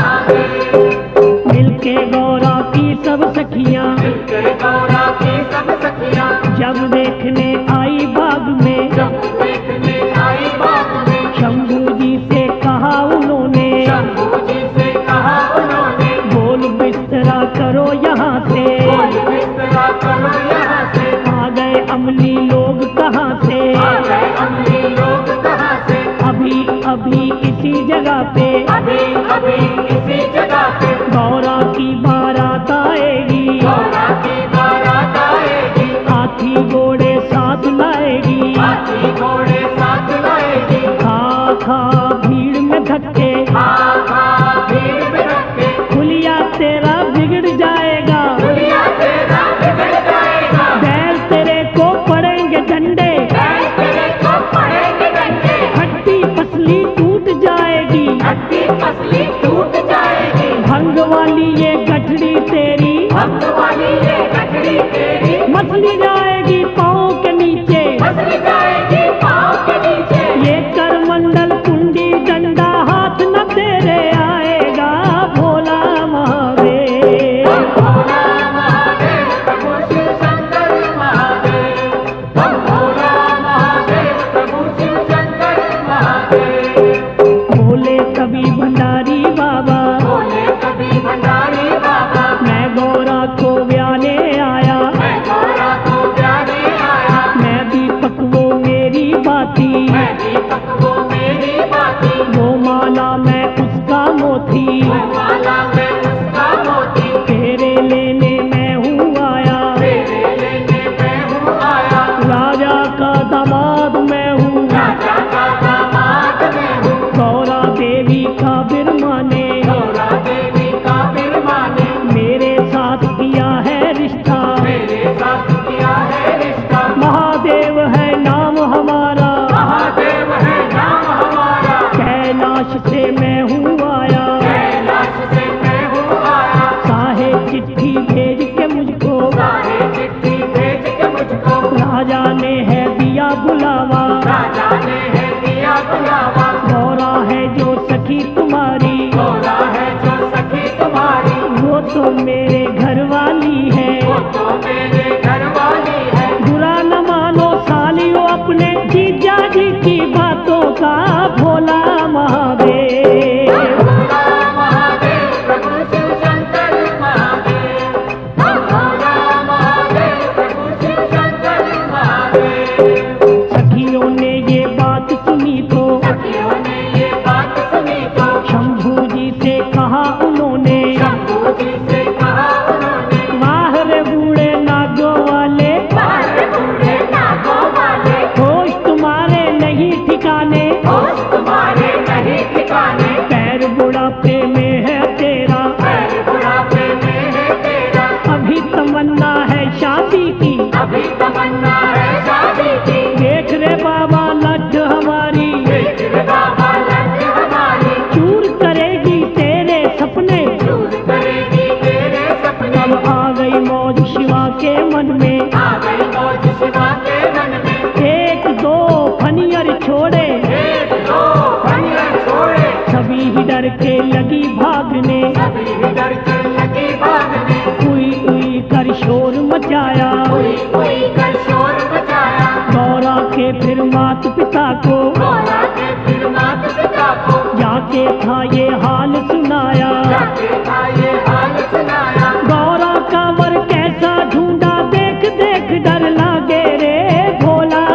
महादेव। मिलके गौरा की सब सखियां, मिलकर गौरा की सब सखियां, जब देखने आई बाग में, जब देखने आई बाग में, शंभू जी से कहा उन्होंने, शंभू जी से कहा उन्होंने, बोल बिस्तरा करो यहाँ से, बोल बिस्तरा करो यहाँ से, आ गए अमली लोग कहाँ से, आ गए अमली लोग कहाँ से, अभी अभी इसी जगह पे अभी अभी इसी जगह पे गौरा की बारात आएगी, गौरा की बारात आएगी, हाथी घोड़े साथ लाएगी, हाथी घोड़े साथ लाएगी, खा खा भीड़ में धक्के, आखा भीड़ में रखे, हुलिया तेरा बिगड़ जाएगा, दुनिया तेरा बिगड़ जाएगा, बैल तेरे को पड़ेंगे डंडे, बैल तेरे को पड़ेंगे डंडे, हड्डी पसली टूट जाएगी, हड्डी पसली टूट जाएगी, भंग वाली ये गठड़ी तेरी भक्त वाली ये गठड़ी तेरी मसली जाएगी पाँव के नीचे, मसली जाएगी पाँव के नीचे, ये करमंडल कुंडी डंडा हाथ न तेरे आएगा भोला महादेव। भोला महादेव प्रभु शिव शंकर महादेव, भोला महादेव प्रभु शिव शंकर महादेव। बोले कभी भंडारी बाबा, बोले कभी भंडारी बाबा, मैं गौरा को ब्याने आया, मैं गौरा को प्यारे आया, मैं दीपक वो मेरी बाती, मैं दीपक वो मेरी बाती, वो माला मैं उसका मोती, वो माला मैं उसका मोती, तेरे लेने मैं हूँ आया, तेरे लेने मैं हूँ आया, राजा का दामाद मैं हूँ, राजा का दामाद मैं हूँ, गौरा देवी का बिरमाने, गौरा देवी का बिरमाने, मेरे साथ किया है रिश्ता, मेरे साथ किया है रिश्ता, महादेव है नाम हमारा, महादेव है नाम हमारा, कैलाश से मैं हूँ आया, कैलाश से मैं हूँ आया, साहे चिट्ठी भेज के मुझको, सारे चिट्ठी भेज के मुझको, राजा ने है दिया बुलावा, राजा ने है दिया बुलावा, गौरा है जो सखी तुम्हारी, गौरा है जो सखी तुम्हारी, वो तो मेरे घर वाली है, वो तो मेरे घर वाली है, बुरा न मानो सालियों अपने जीजा जी की बातों का भोला महादेव। भोला महादेव प्रभु शिव शंकर महादेव, भोला महादेव प्रभु शिव शंकर महादेव। सखियों ने ये बात सुनी तो सखियों ने ये बात सुनी तो शंभू जी से कहा उन्होंने, शंभू जी से कहा उन्होंने, वाह रे बूढ़े नागों वाले, बाहर बूढ़े नागों वाले, होश तुम्हारे नहीं ठिकाने, होश तुम्हारे नहीं ठिकाने, पैर बुढ़ापे में है तेरा, पैर बुढ़ापे में है तेरा, अभी तमन्ना है शादी की, अभी तमन्ना है शादी की, देख रे बाबा लड्ढ हमारी, देख रे बाबा लड्ढ हमारी, चूर करेगी तेरे सपने, दूर करेगी तेरे सपने, अब आ गई मौज शिवा के मन में, आ गई मौज शिवा के मन में, एक दो फनियर छोड़े, एक दो डर के लगी भागने, सभी डर के लगी भागने, उई उई कर शोर मचाया, कोई कोई कर शोर मचाया, गौरा के फिर मात पिता को, गौरा के फिर माता पिता को, जाके था ये हाल सुनाया। जाके था ये हाल सुनाया, गौरा का वर कैसा ढूंढा, देख देख डर लागे रे भोला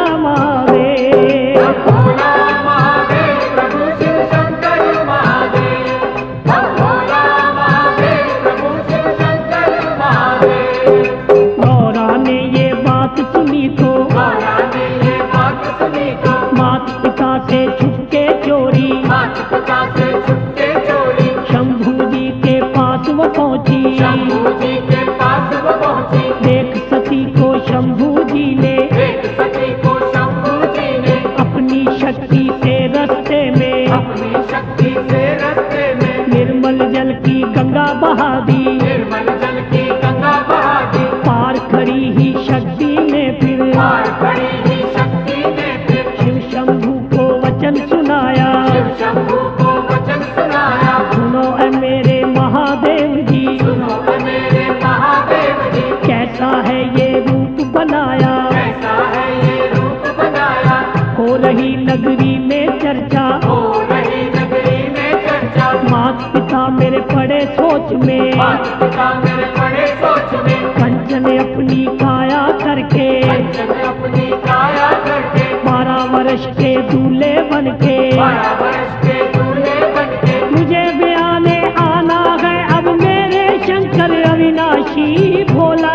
महादेव। भोला महादेव प्रभु शिव शंकर महादेव, भोला महादेव प्रभु शिव शंकर महादेव। गौरा ने ये बात सुनी तो, गौरा ने ये बात सुनी तो, मात पिता से छुपके चोरी, माता पिता से छुपके चोरी, शंभू जी के पास वो पहुंची। शंभू जी के पास वो पहुंची, देख सती को शंभू जी ने, देख सती को शंभू जी ने, अपनी शक्ति से रास्ते में, अपनी शक्ति से रास्ते में, निर्मल जल की गंगा बहा दी। निर्मल जल की गंगा बहा दी। पार खड़ी ही शक्ति ने फिर, पार खड़ी ही शक्ति ने फिर, शिव शंभू को वचन सुनाया। शिव शंभू को वचन सुनाया, सुनो ऐ मेरे महादेव जी, सुनो मेरे महादेव जी, कैसा है ये रूप बनाया। कैसा है ये रूप बनाया, हो रही नगरी में चर्चा, हो रही नगरी में चर्चा, मात पिता मेरे पड़े सोच में, माता पिता मेरे बड़े सोच में, कंचन अपनी काया करके, कंचन अपनी काया करके, 12 वर्ष के दूल्हे बन के, 12 वर्ष के दूल्हे बनके, मुझे ब्याने आना है अब मेरे शंकर अविनाशी भोला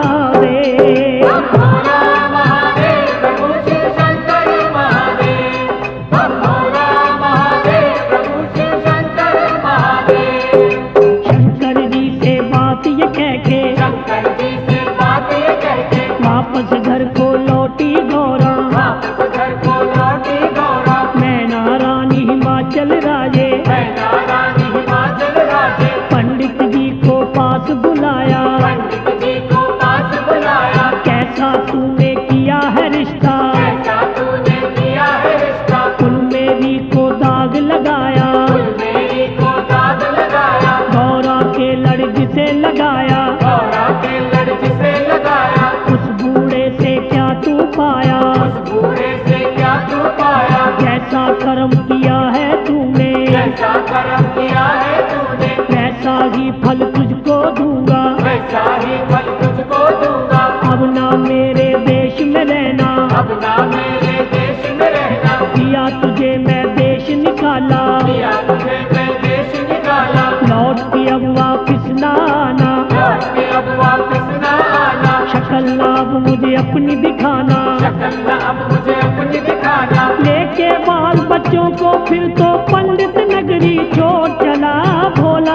महादेव। भोला महादेव प्रभु शिव शंकर महादेव, भोला महादेव प्रभु शिव शंकर महादेव। शंकर जी से बात ये कह के, शंकर जी से बात ये कह के, वापस घर को लौटी गौरा, वापस घर को लौटी गौरा, मैना रानी हिमाचल राजे, मैना रानी हिमाचल राजे, पंडित जी को पास बुलाया। पंडित जी को पास बुलाया, कैसा तूने किया है रिश्ता, कैसा तूने किया है रिश्ता, कुलमेरी को दाग लगाया, मेरी को दाग लगाया, गौरा के लड़की से लगाया। गौरा के लड़की से लगाया, उस बूढ़े से क्या तू पाया, उस बूढ़े से क्या तू पाया, कैसा कर्म किया है तूने, कैसा कर्म किया है तूने, वैसा ही फल तुझको दूंगा। वैसा ही फल तुझको दूंगा। अब ना मेरे देश में रहना, अब ना मेरे देश में रहना, दिया तुझे मैं देश निकाला, दिया तुझे मैं देश निकाला, लौट के अब वापिस ना आना, लौट के अब वापस न आना, शक्ल ना अब मुझे अपनी दिखाना। शक्ल न अब मुझे अपनी दिखाना, लेके बाल बच्चों को फिर तो पंडित नगरी छोड़ चला भोला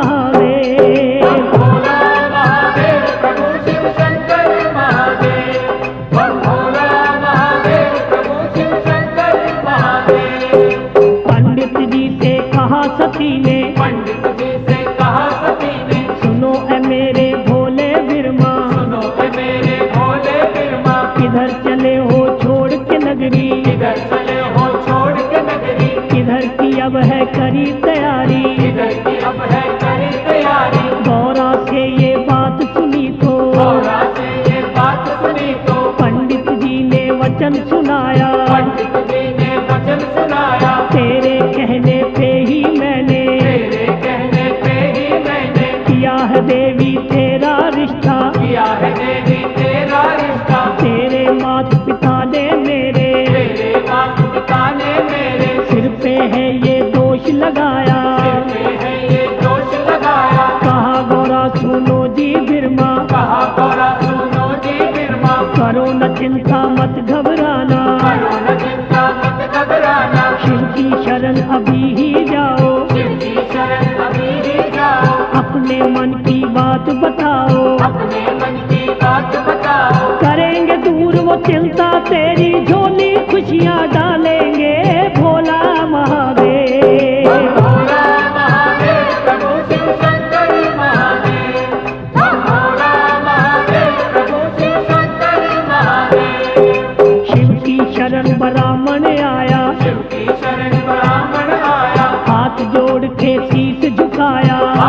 महादेव। भोला महादेव प्रभु शिव शंकर महादेव, भोला महादेव प्रभु शिव शंकर महादेव। पंडित जी से कहा सती ने, पंडित जी से कहा सती ने, सुनो ऐ मेरे भोले बिरमा, सुनो मेरे भोले बिरमा, किधर चले हो छोड़ के नगरी, किधर चले हो छोड़ के नगरी, किधर की अब है करी तैयारी। किधर की अब है करी तैयारी। गौरा से ये बात सुनी तो, गौरा से ये बात सुनी तो, पंडित जी ने वचन सुनाया। पंडित जी ने वचन सुनाया, तेरे कहने पे ही मैंने, तेरे कहने पे ही मैंने, किया है देवी तेरा रिश्ता, किया है देवी तेरा रिश्ता, तेरे माता पिता ने मेरे, तेरे माता पिता ने मेरे, सिर पे है ये दोष लगाया। सिर पे है ये दोष लगाया। कहा गौरा सुनो जी बिरमा, कहा गौरा सुनो जी बिरमा, करो न चिंता मत घबराना, करो न चिंता मत घबराना, शिव की शरण अभी ही जाओ, शिव की शरण अभी ही जाओ, अपने मन की बात बताओ, अपने मन की बात बताओ, करेंगे दूर वो चिंता तेरी, झोली खुशियाँ डालेंगे भोला महादेव। भोला महादेव प्रभु शिव शंकर महादेव, भोला महादेव प्रभु शिव शंकर महादेव।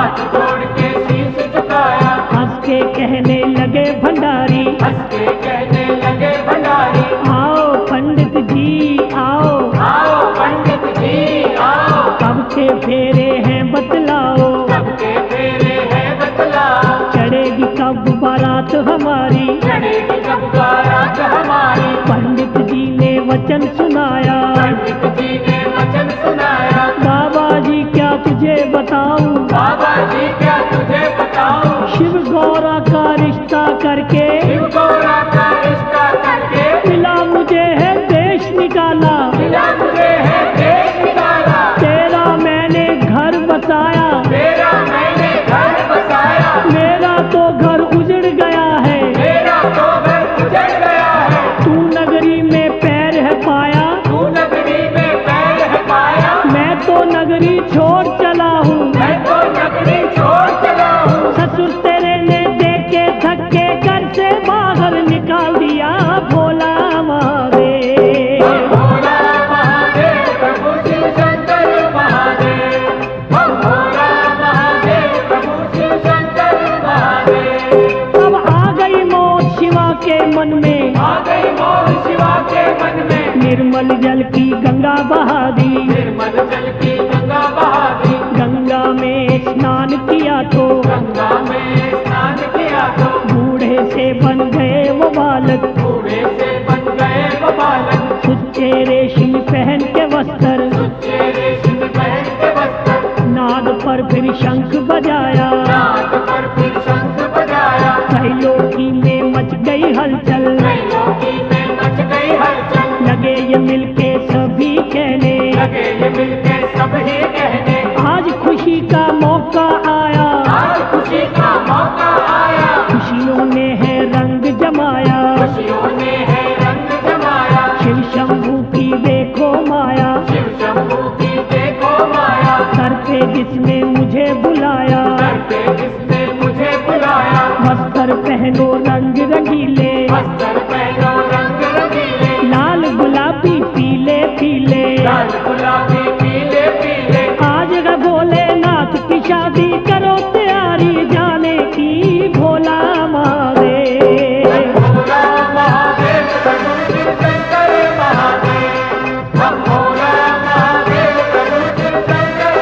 हाथ जोड़ के शीश झुकाया, हंस के कहने लगे भंडारी, हंस के कहने लगे भंडारी, आओ पंडित जी आओ, आओ पंडित जी आओ, कब के फेरे हैं बतलाओ, सबके फेरे हैं बतलाओ, चढ़ेगी कब बारात हमारी, चढ़ेगी कब बारात हमारी, पंडित जी ने वचन सुनाया, पंडित जी ने वचन सुनाया, बाबा जी क्या तुझे बताऊं, बाबा जी क्या तुझे बताऊं, शिव गौरा का रिश्ता करके शिव गौरा का रिश्ता करके, मिला मुझे है देश निकाला, मिला मुझे है देश निकाला, तेरा मैंने घर बसाया, तेरा मैंने घर बसाया, मेरा तो घर उजड़ गया है, मेरा तो घर उजड़ गया है, तू नगरी में पैर है पाया, तू नगरी में पैर है पाया, मैं तो नगरी छोड़ चला हूँ, मैं तो नगरी छोड़ चला हूँ, ससुर तेरे ने देखे थके घर से बाहर निकाल दिया, भोला महादेव। भोला महादेव प्रभु शिव शंकर महादेव, भोला महादेव प्रभु शिव शंकर महादेव। अब आ गई मौत शिवा के मन में, आ गई मौत शिवा के मन में, निर्मल जल की गंगा बहा दी, निर्मल जल की गंगा बहा दी, गंगा में स्नान किया तो गंगा में स्नान किया तो बूढ़े से बन गए वो बालक, बूढ़े से बन गए वो बालक, सुच्चे रेशम पहन के वस्त्र, सुच्चे रेशम पहन के वस्त्र, नाद पर फिर शंख बजाया, नाद पर फिर शंख बजाया, त्रैलोकी में मच गई हलचल, त्रैलोकी में मच गई हलचल, लगे ये मिलके सभी कहने, लगे ये मिलके सब ही कहने, आज खुशी का मौका आया, आज खुशी का मौका आया, खुशियों ने है रंग जमाया, खुशियों ने है रंग जमाया, शिव शंभू की देखो माया, शिव शंभू की देखो माया, सर पे जिसने मुझे बुलाया, करते जिसने मुझे बुलाया, वस्त्र पहनो रंग रंगीले, वस्त्र पहनो रंग रंगीले, लाल गुलाबी पीले पीले, लाल गुलाबी पीले पीले, आज है भोलेनाथ की शादी, करो तैयारी जाने की, भोला महादेव। भोला महादेव प्रभु शिव शंकर महादेव, भोला महादेव प्रभु शिव शंकर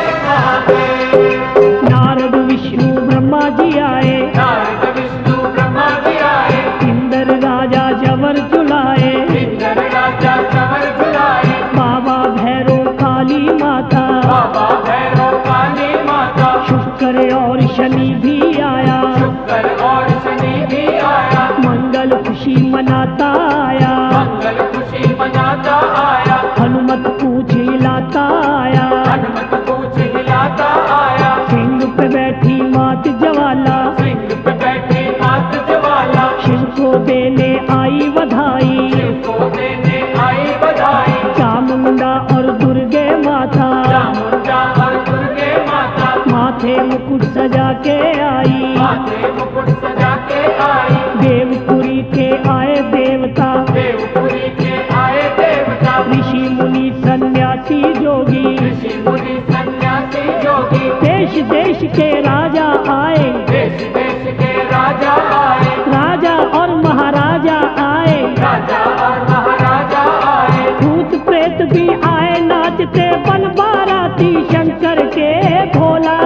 महादेव। नारद विष्णु ब्रह्मा जी आए, नारद विष्णु ब्रह्मा जी आए, इंद्र राजा जवर झुलाए, इंद्र राजा चवर झुलाए, बाबा भैरव काली माता, बाबा भैरव काली माता, शुक्र और शनि भी आया, शुक्र और शनि भी आया, मंगल खुशी मनाता आया, मंगल खुशी मनाता आया, हनुमत पूछ हिलाता आया, हनुमत पूछ हिलाता आया, सिंह पे बैठी मात ज्वाला, सिंह पे बैठी मात ज्वाला, शिव को देने आई बधाई, शिव को देने आई बधाई, चामुंडा और दुर्गे माता, चामुंडा और दुर्गे माता, माथे मुकुट सजा के आई, माथे मुकुट सजा के आई, देवपुरी के आए देवता, देवपुरी के आए देवता, ऋषि मुनि सन्यासी जोगी, ऋषि मुनि सन्यासी जोगी, देश देश के राजा आए, देश देश के राजा आए, राजा और महाराजा आए, राजा और महाराजा आए, भूत प्रेत भी आए नाचते बन बाराती शंकर के, भोला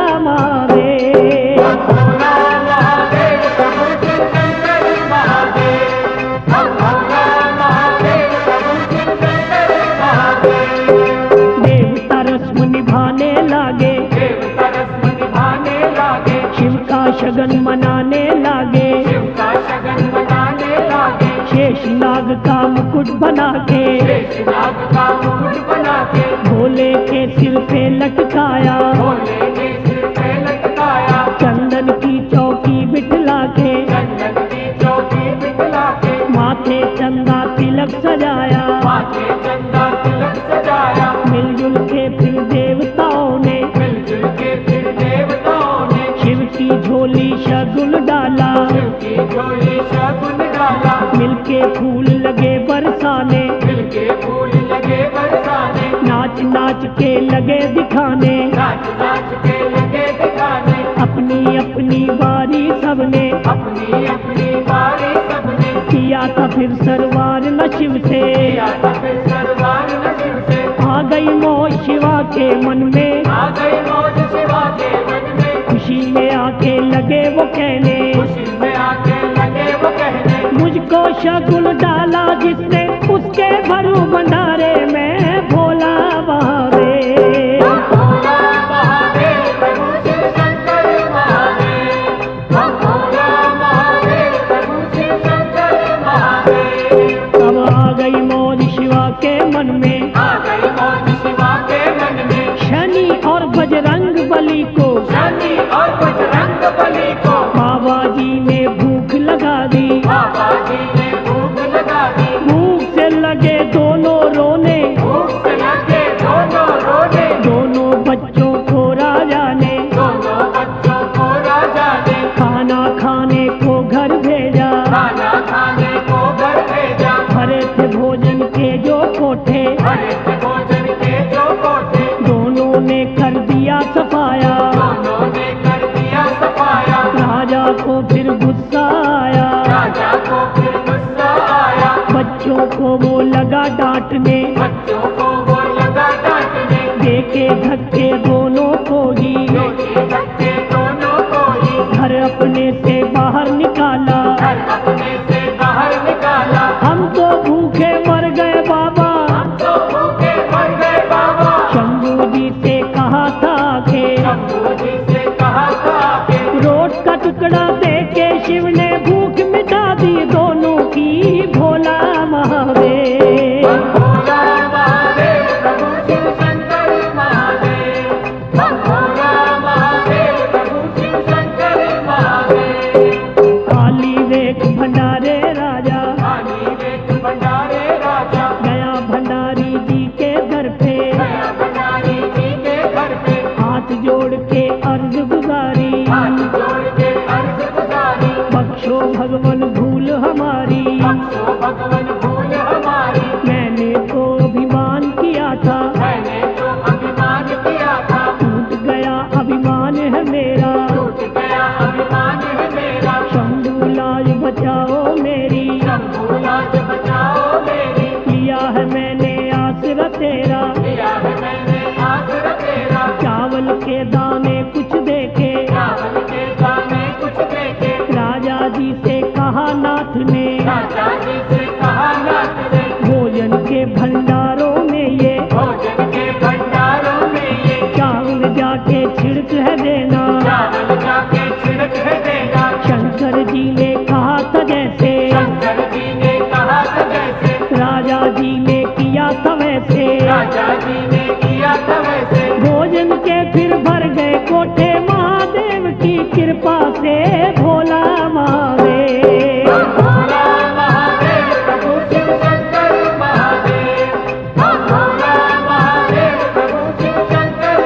महादेव। भोला महादेव प्रभु शिव शंकर महादेव, भोला महादेव प्रभु शिव शंकर महादेव। देवता रस्म निभाने लागे, देवता रस्म निभाने लागे, शिव का शगन मनाने लागे, शिव का शगन मनाने लागे, शेष नाग का मुकुट बना के, शेषनाग का मुकुट बना के, भोले के सिर पे लटकाया, भोले के सिर पे लटकाया, चंदन की चौकी बिठला के, चंदन की चौकी बिठला के, माथे चंदा तिलक सजाया, माथे चंदा तिलक सजाया, मिलजुल के फिर देवताओं ने, मिलजुल के फिर देवताओं ने, शिव की झोली शगुन डाला, शिव की झोली शगुन डाला, मिलके फूल लगे बरसाने, मिलके फूल लगे बरसाने, नाच नाच के लगे दिखाने, नाच नाच के लगे दिखाने, अपनी अपनी बारी सबने अपनी अपनी बारी सबने किया था फिर सरवार नशिब से किया था फिर सरवार नसीब से आ गई मौज शिवा के मन में आ गई मौज शिवा के मन में खुशी में आके लगे वो कहने खुशी में आके लगे वो कहने मुझको शगुन डाला जिसने उसके भरू भंडारे में भोला महादेव भोला महादेव प्रभु शिव शंकर महादेव भोला महादेव प्रभु शिव शंकर महादेव अब आ गई मौज शिवा के मन में आ गई मौज शिवा के मन में शनि और बजरंग बली को शनि और बजरंग बली को बाबा जी ने भूख लगा दी बाबा जी ने भूख लगा दी भूख से लगे दोनों रोने भूख से लगे दोनों रोने दोनों बच्चों को राजा ने दोनों बच्चों को राजा ने खाना खाने को घर भेजा खाना खाने को घर भेजा भरे थे भोजन के जो कोठे भरे थे भोजन के जो कोठे दोनों ने कर दिया सफाया दोनों ने कर दिया सफाया राजा को फिर गुस्सा आया राजा को फिर गुस्सा आया बच्चों को वो लगा डांटने बच्चों को वो लगा डांटने देके धक्के दोनों को ही देखे धक्के दोनों को ही घर अपने से बाहर निकाला घर अपने से बाहर निकाला हम तो भूखे मर गए बाबा हम तो भूखे मर गए बाबा शंभू जी से कहा था के शंभू जी से कहा था कि रोट का टुकड़ा देके शिव ने भूख मिटा दी दोनों की भोला महादेव भोला महादेव प्रभु शिव शंकर महादेव भोला महादेव प्रभु शिव शंकर महादेव काली वेख भंडारे राजा काली वेद भंडारे राजा गया भंडारी जी के दर पे गया भंडारी जी के घर पे हाथ जोड़ के अर्ज गुजारी हाथ जोड़ के अर्ज गुजारी बख्शो भगवान भूल हमारी बख्शो भगवान भूल हमारी मैंने तो अभिमान किया था मैंने तो अभिमान किया था टूट गया अभिमान है मेरा टूट गया अभिमान है मेरा शंभू लाज बचाओ मेरी शंभू लाज बचाओ मेरी लिया है मैंने आसरा तेरा लिया है मैंने आसरा तेरा चावल के दाने कुछ देखे चावल के दाने कुछ देखे राजा जी से कहा नाथ ने राजा जी से कहा नाथ ने भोजन के भंडारों में ये भोजन के भंडारों में ये चावल जाके छिड़क है देना चावल जाके छिड़क है देना शंकर जी ने कहा था जैसे शंकर जी ने कहा था जैसे राजा जी ने किया था वैसे राजा जी ने किया था वैसे भोजन के फिर भर गए कोठे महादेव की कृपा से भोला महादेव भोला महादेव प्रभु शिव शंकर महादेव भोला महादेव प्रभु शिव शंकर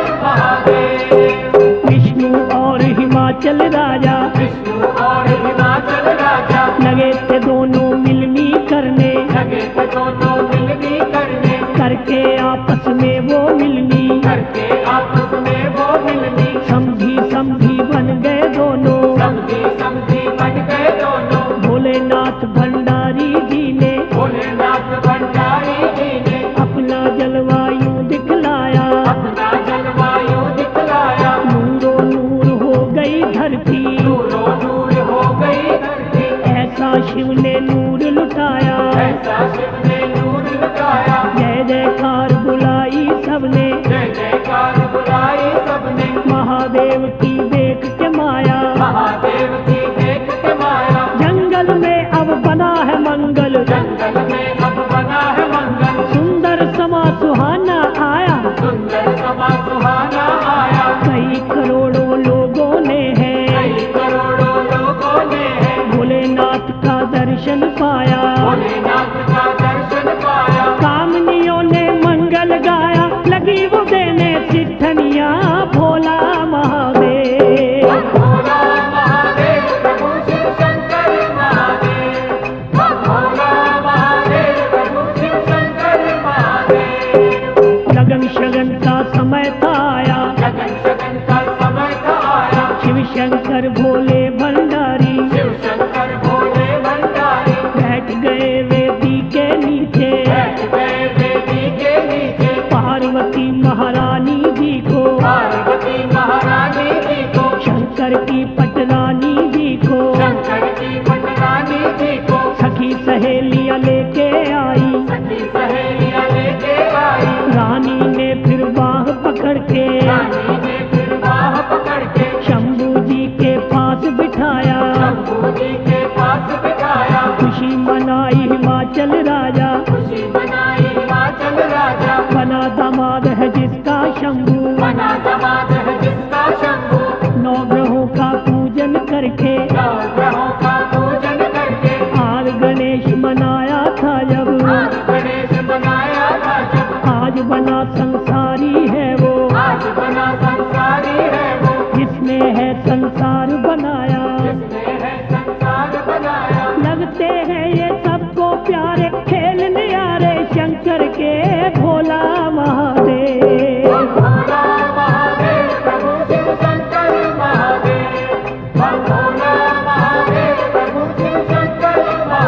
महादेव विष्णु और हिमाचल राजा विष्णु और हिमाचल राजा लगे थे दोनों मिलनी करने लगे थे दोनों मिलनी करने करके आपस में वो मिलनी करके आपस में वो मिलनी समझी समझी बन गए दोनों समझी समझी बन गए दोनों भोलेनाथ भंडारी जी ने भोलेनाथ भंडारी जी ने अपना जलवायु दिखलाया अपना जलवायु दिखलाया नूरो नूर हो गई धरती नूरो नूर हो गई धरती ऐसा शिव ने नूर लुटाया ऐसा शिव ने नूर लुटाया जय जयकार बुलाई सबने जय जयकार बुलाई सबने महादेव की देख के माया महादेव की देख के माया जंगल में अब बना है मंगल जंगल में अब बना है मंगल सुंदर समा सुहाना आया सुंदर समा सुहाना आया कई करोड़ों लोगों ने है कई करोड़ों लोगों ने है भोलेनाथ का दर्शन पाया भोलेनाथ का दर्शन पाया कामनियों ने मंगल गाया लगी वो देने सिद्धनिया भोला महादेव भोला महादेव प्रभु शिव शंकर महादेव भोला महादेव प्रभु शिव शंकर महादेव लगन शगन का समय था आया लगन शगन का समय था आया शिव महारानी जी को, पार्वती महारानी जी को, शंकर की पटरानी जी को, शंकर की पटरानी जी को, सखी सहेलियां लेके आई, सखी सहेलियां लेके आई। रानी ने फिर बाह पकड़ के, रानी ने फिर बाह पकड़ के, शंभू जी के पास बिठाया, शंभू जी के पास बिठाया। खुशी मनाई हिमाचल राजा, खुशी मनाई हिमाचल राजा, बना दामाद है जिसका शंभू, बना दामाद है जिसका शंभू। नौ ग्रहों का पूजन करके, नौ ग्रहों का पूजन करके, आज गणेश मनाया था जब, आज गणेश बनाया था जब, आज बना संसारी है वो, आज बना संसारी है वो, जिसने है संसार बनाया। जिसने है संसार बनाया। लगते हैं ये सबको प्यारे, खेल न्यारे शंकर के भोला महादेव। भोला महादेव प्रभु शिव शंकर महादेव, भोला महादेव प्रभु शिव शंकर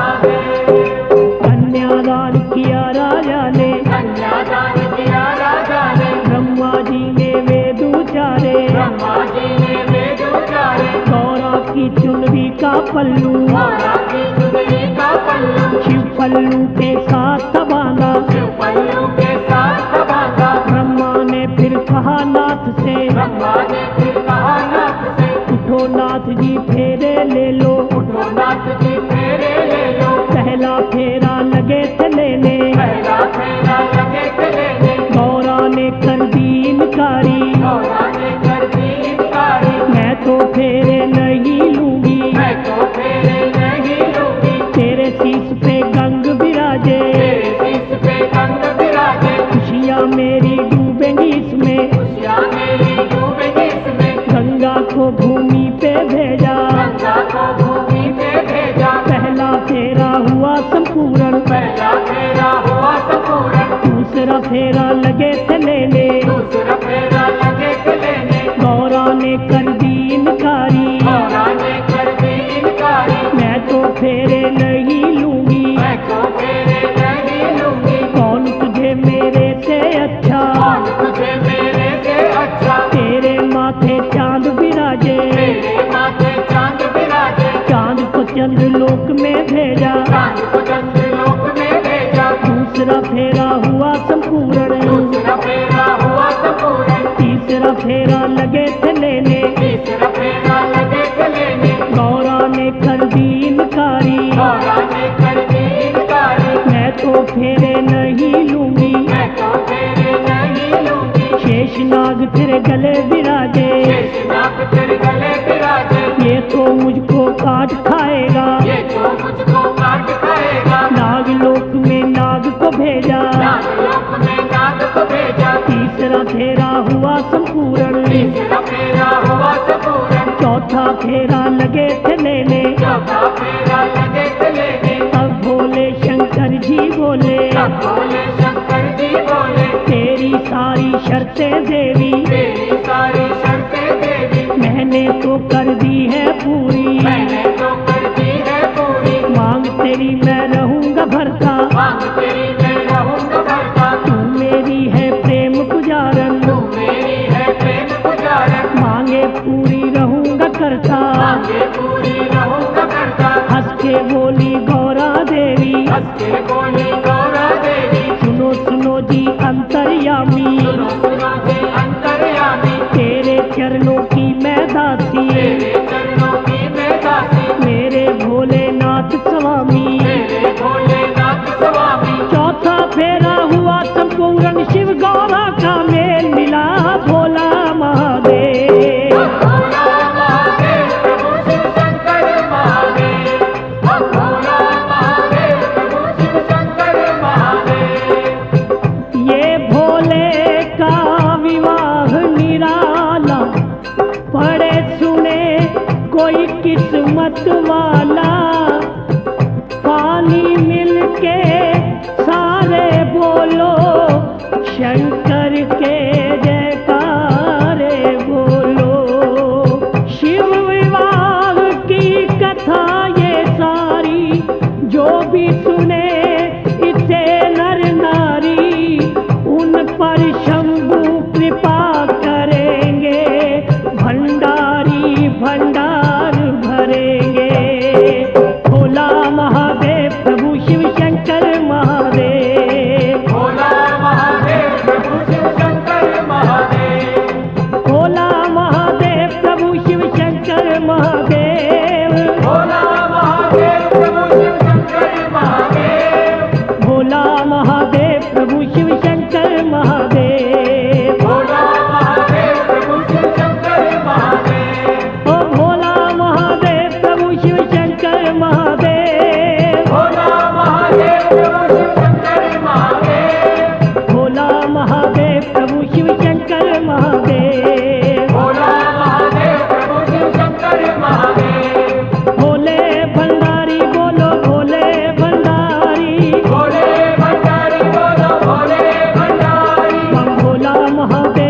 महादेव। कन्यादान किया राजा ने, कन्यादान किया राजा ने, ब्रह्मा जी ने वेद उचारे, ब्रह्मा जी ने वेद उचारे। गौरा की चुनरी का पल्लू, गौरा की चुनरी का पल्लू, शिव पल्लू के साथ बांधा, शिव पल्लू के साथ बांधा। ब्रह्मा ने फिर कहा नाथ से, ब्रह्मा ने फिर कहा नाथ से, उठो नाथ जी फेरे ले लो, उठो नाथ जी फेरे ले लो। पहला फेरा लगे थे लेने, पहला फेरा लगे थे लेने, गौरा ने कर दी इनकारी, गौरा ने कर दी इनकारी। मैं तो फेरे नहीं लूंगी, मैं तो फेरे नहीं लूंगी, तेरे शीश पे गंग विराजे, तेरे शीश पे गंग विराजे। खुशियाँ मेरी डूबेंगी इसमें, खुशियाँ मेरी डूबेंगी इसमें, गंगा को भूमि पे भेजा, गंगा को भूमि पे भेजा। पहला फेरा हुआ संपूर्ण, पहला फेरा हुआ संपूर्ण, दूसरा फेरा लगे थे लेने, दूसरा फेरा लगे थे लेने, गौरा ने कर दी इनकारी, गौरा ने कर दी इनकारी। मैं तो फेरे नहीं लूंगी, मैं तो फेरे नहीं लूंगी, कौन तुझे मेरे से अच्छा, कौन तुझे मेरे से अच्छा। तेरे माथे चांद विराजे, तेरे माथे चांद विराजे, चांद को चंद्रलोक में भेजा, चांद को चंद्रलोक में भेजा। दूसरा फेरा हुआ संपूर्ण, दूसरा फेरा हुआ संपूर्ण, तीसरा फेरा लगे थे लेने, तीसरा फेरा लगे थे लेने, गौरा ने कर दी इनकारी, गौरा ने कर दी इनकारी। मैं तो फेरे नहीं लूंगी, मैं तो फेरे नहीं लूंगी, शेषनाग तेरे गले विराजे, शेषनाग तेरे गले विराजे। ये तो मुझको काट खाएगा, ये तो मुझको काट खाएगा, नागलोक में नाग को भेजा, नागलोक में नाग को भेजा। तीसरा फेरा हुआ संपूर्ण, तीसरा फेरा हुआ संपूर्ण, चौथा फेरा लगे थे लेने, चौथा फेरा लगे थे लेने। तब भोले शंकर जी बोले, तब बोले शंकर जी बोले, तेरी सारी शर्तें देवी, तेरी सारी शर्तें देवी, मैंने तो कर दी है पूरी, मैंने तो कर दी है पूरी। मांग तेरी मैं रहूंगा भरता, मांग तेरी मैं रहूंगा भरता, तू मेरी है प्रेम पुजारन, तू मेरी है प्रेम पुजारन। मांगे पूरी रहूंगा करता, मांगे पूरी रहूंगा करता, हंस के बोली गौरा देवी, हंस के बोली गौरा देवी। सुनो सुनो जी अंतर्यामी, सुनो सुनो जी अंतर्यामी, तेरे चरणों की मैं दासी, तेरे चरणों की मैं दासी, मेरे भोलेनाथ स्वामी। मेरे भोलेनाथ स्वामी। चौथा फेरा हुआ संपूर्ण, शिव गौरा का मेल मिला, भोला महादेव। भोला महादेव प्रभु शिव शंकर महादेव, भोला महादेव प्रभु शिव शंकर महादेव। ये भोले का विवाह निराला, पढ़े सुने कोई किस्मत वाला, पानी मिलके सारे बोलो शंकर के जयकारे बोलो। शिव विवाह की कथा ये सारी, जो भी सुने इसे नर नारी, उन पर शंभू भोला महादेव।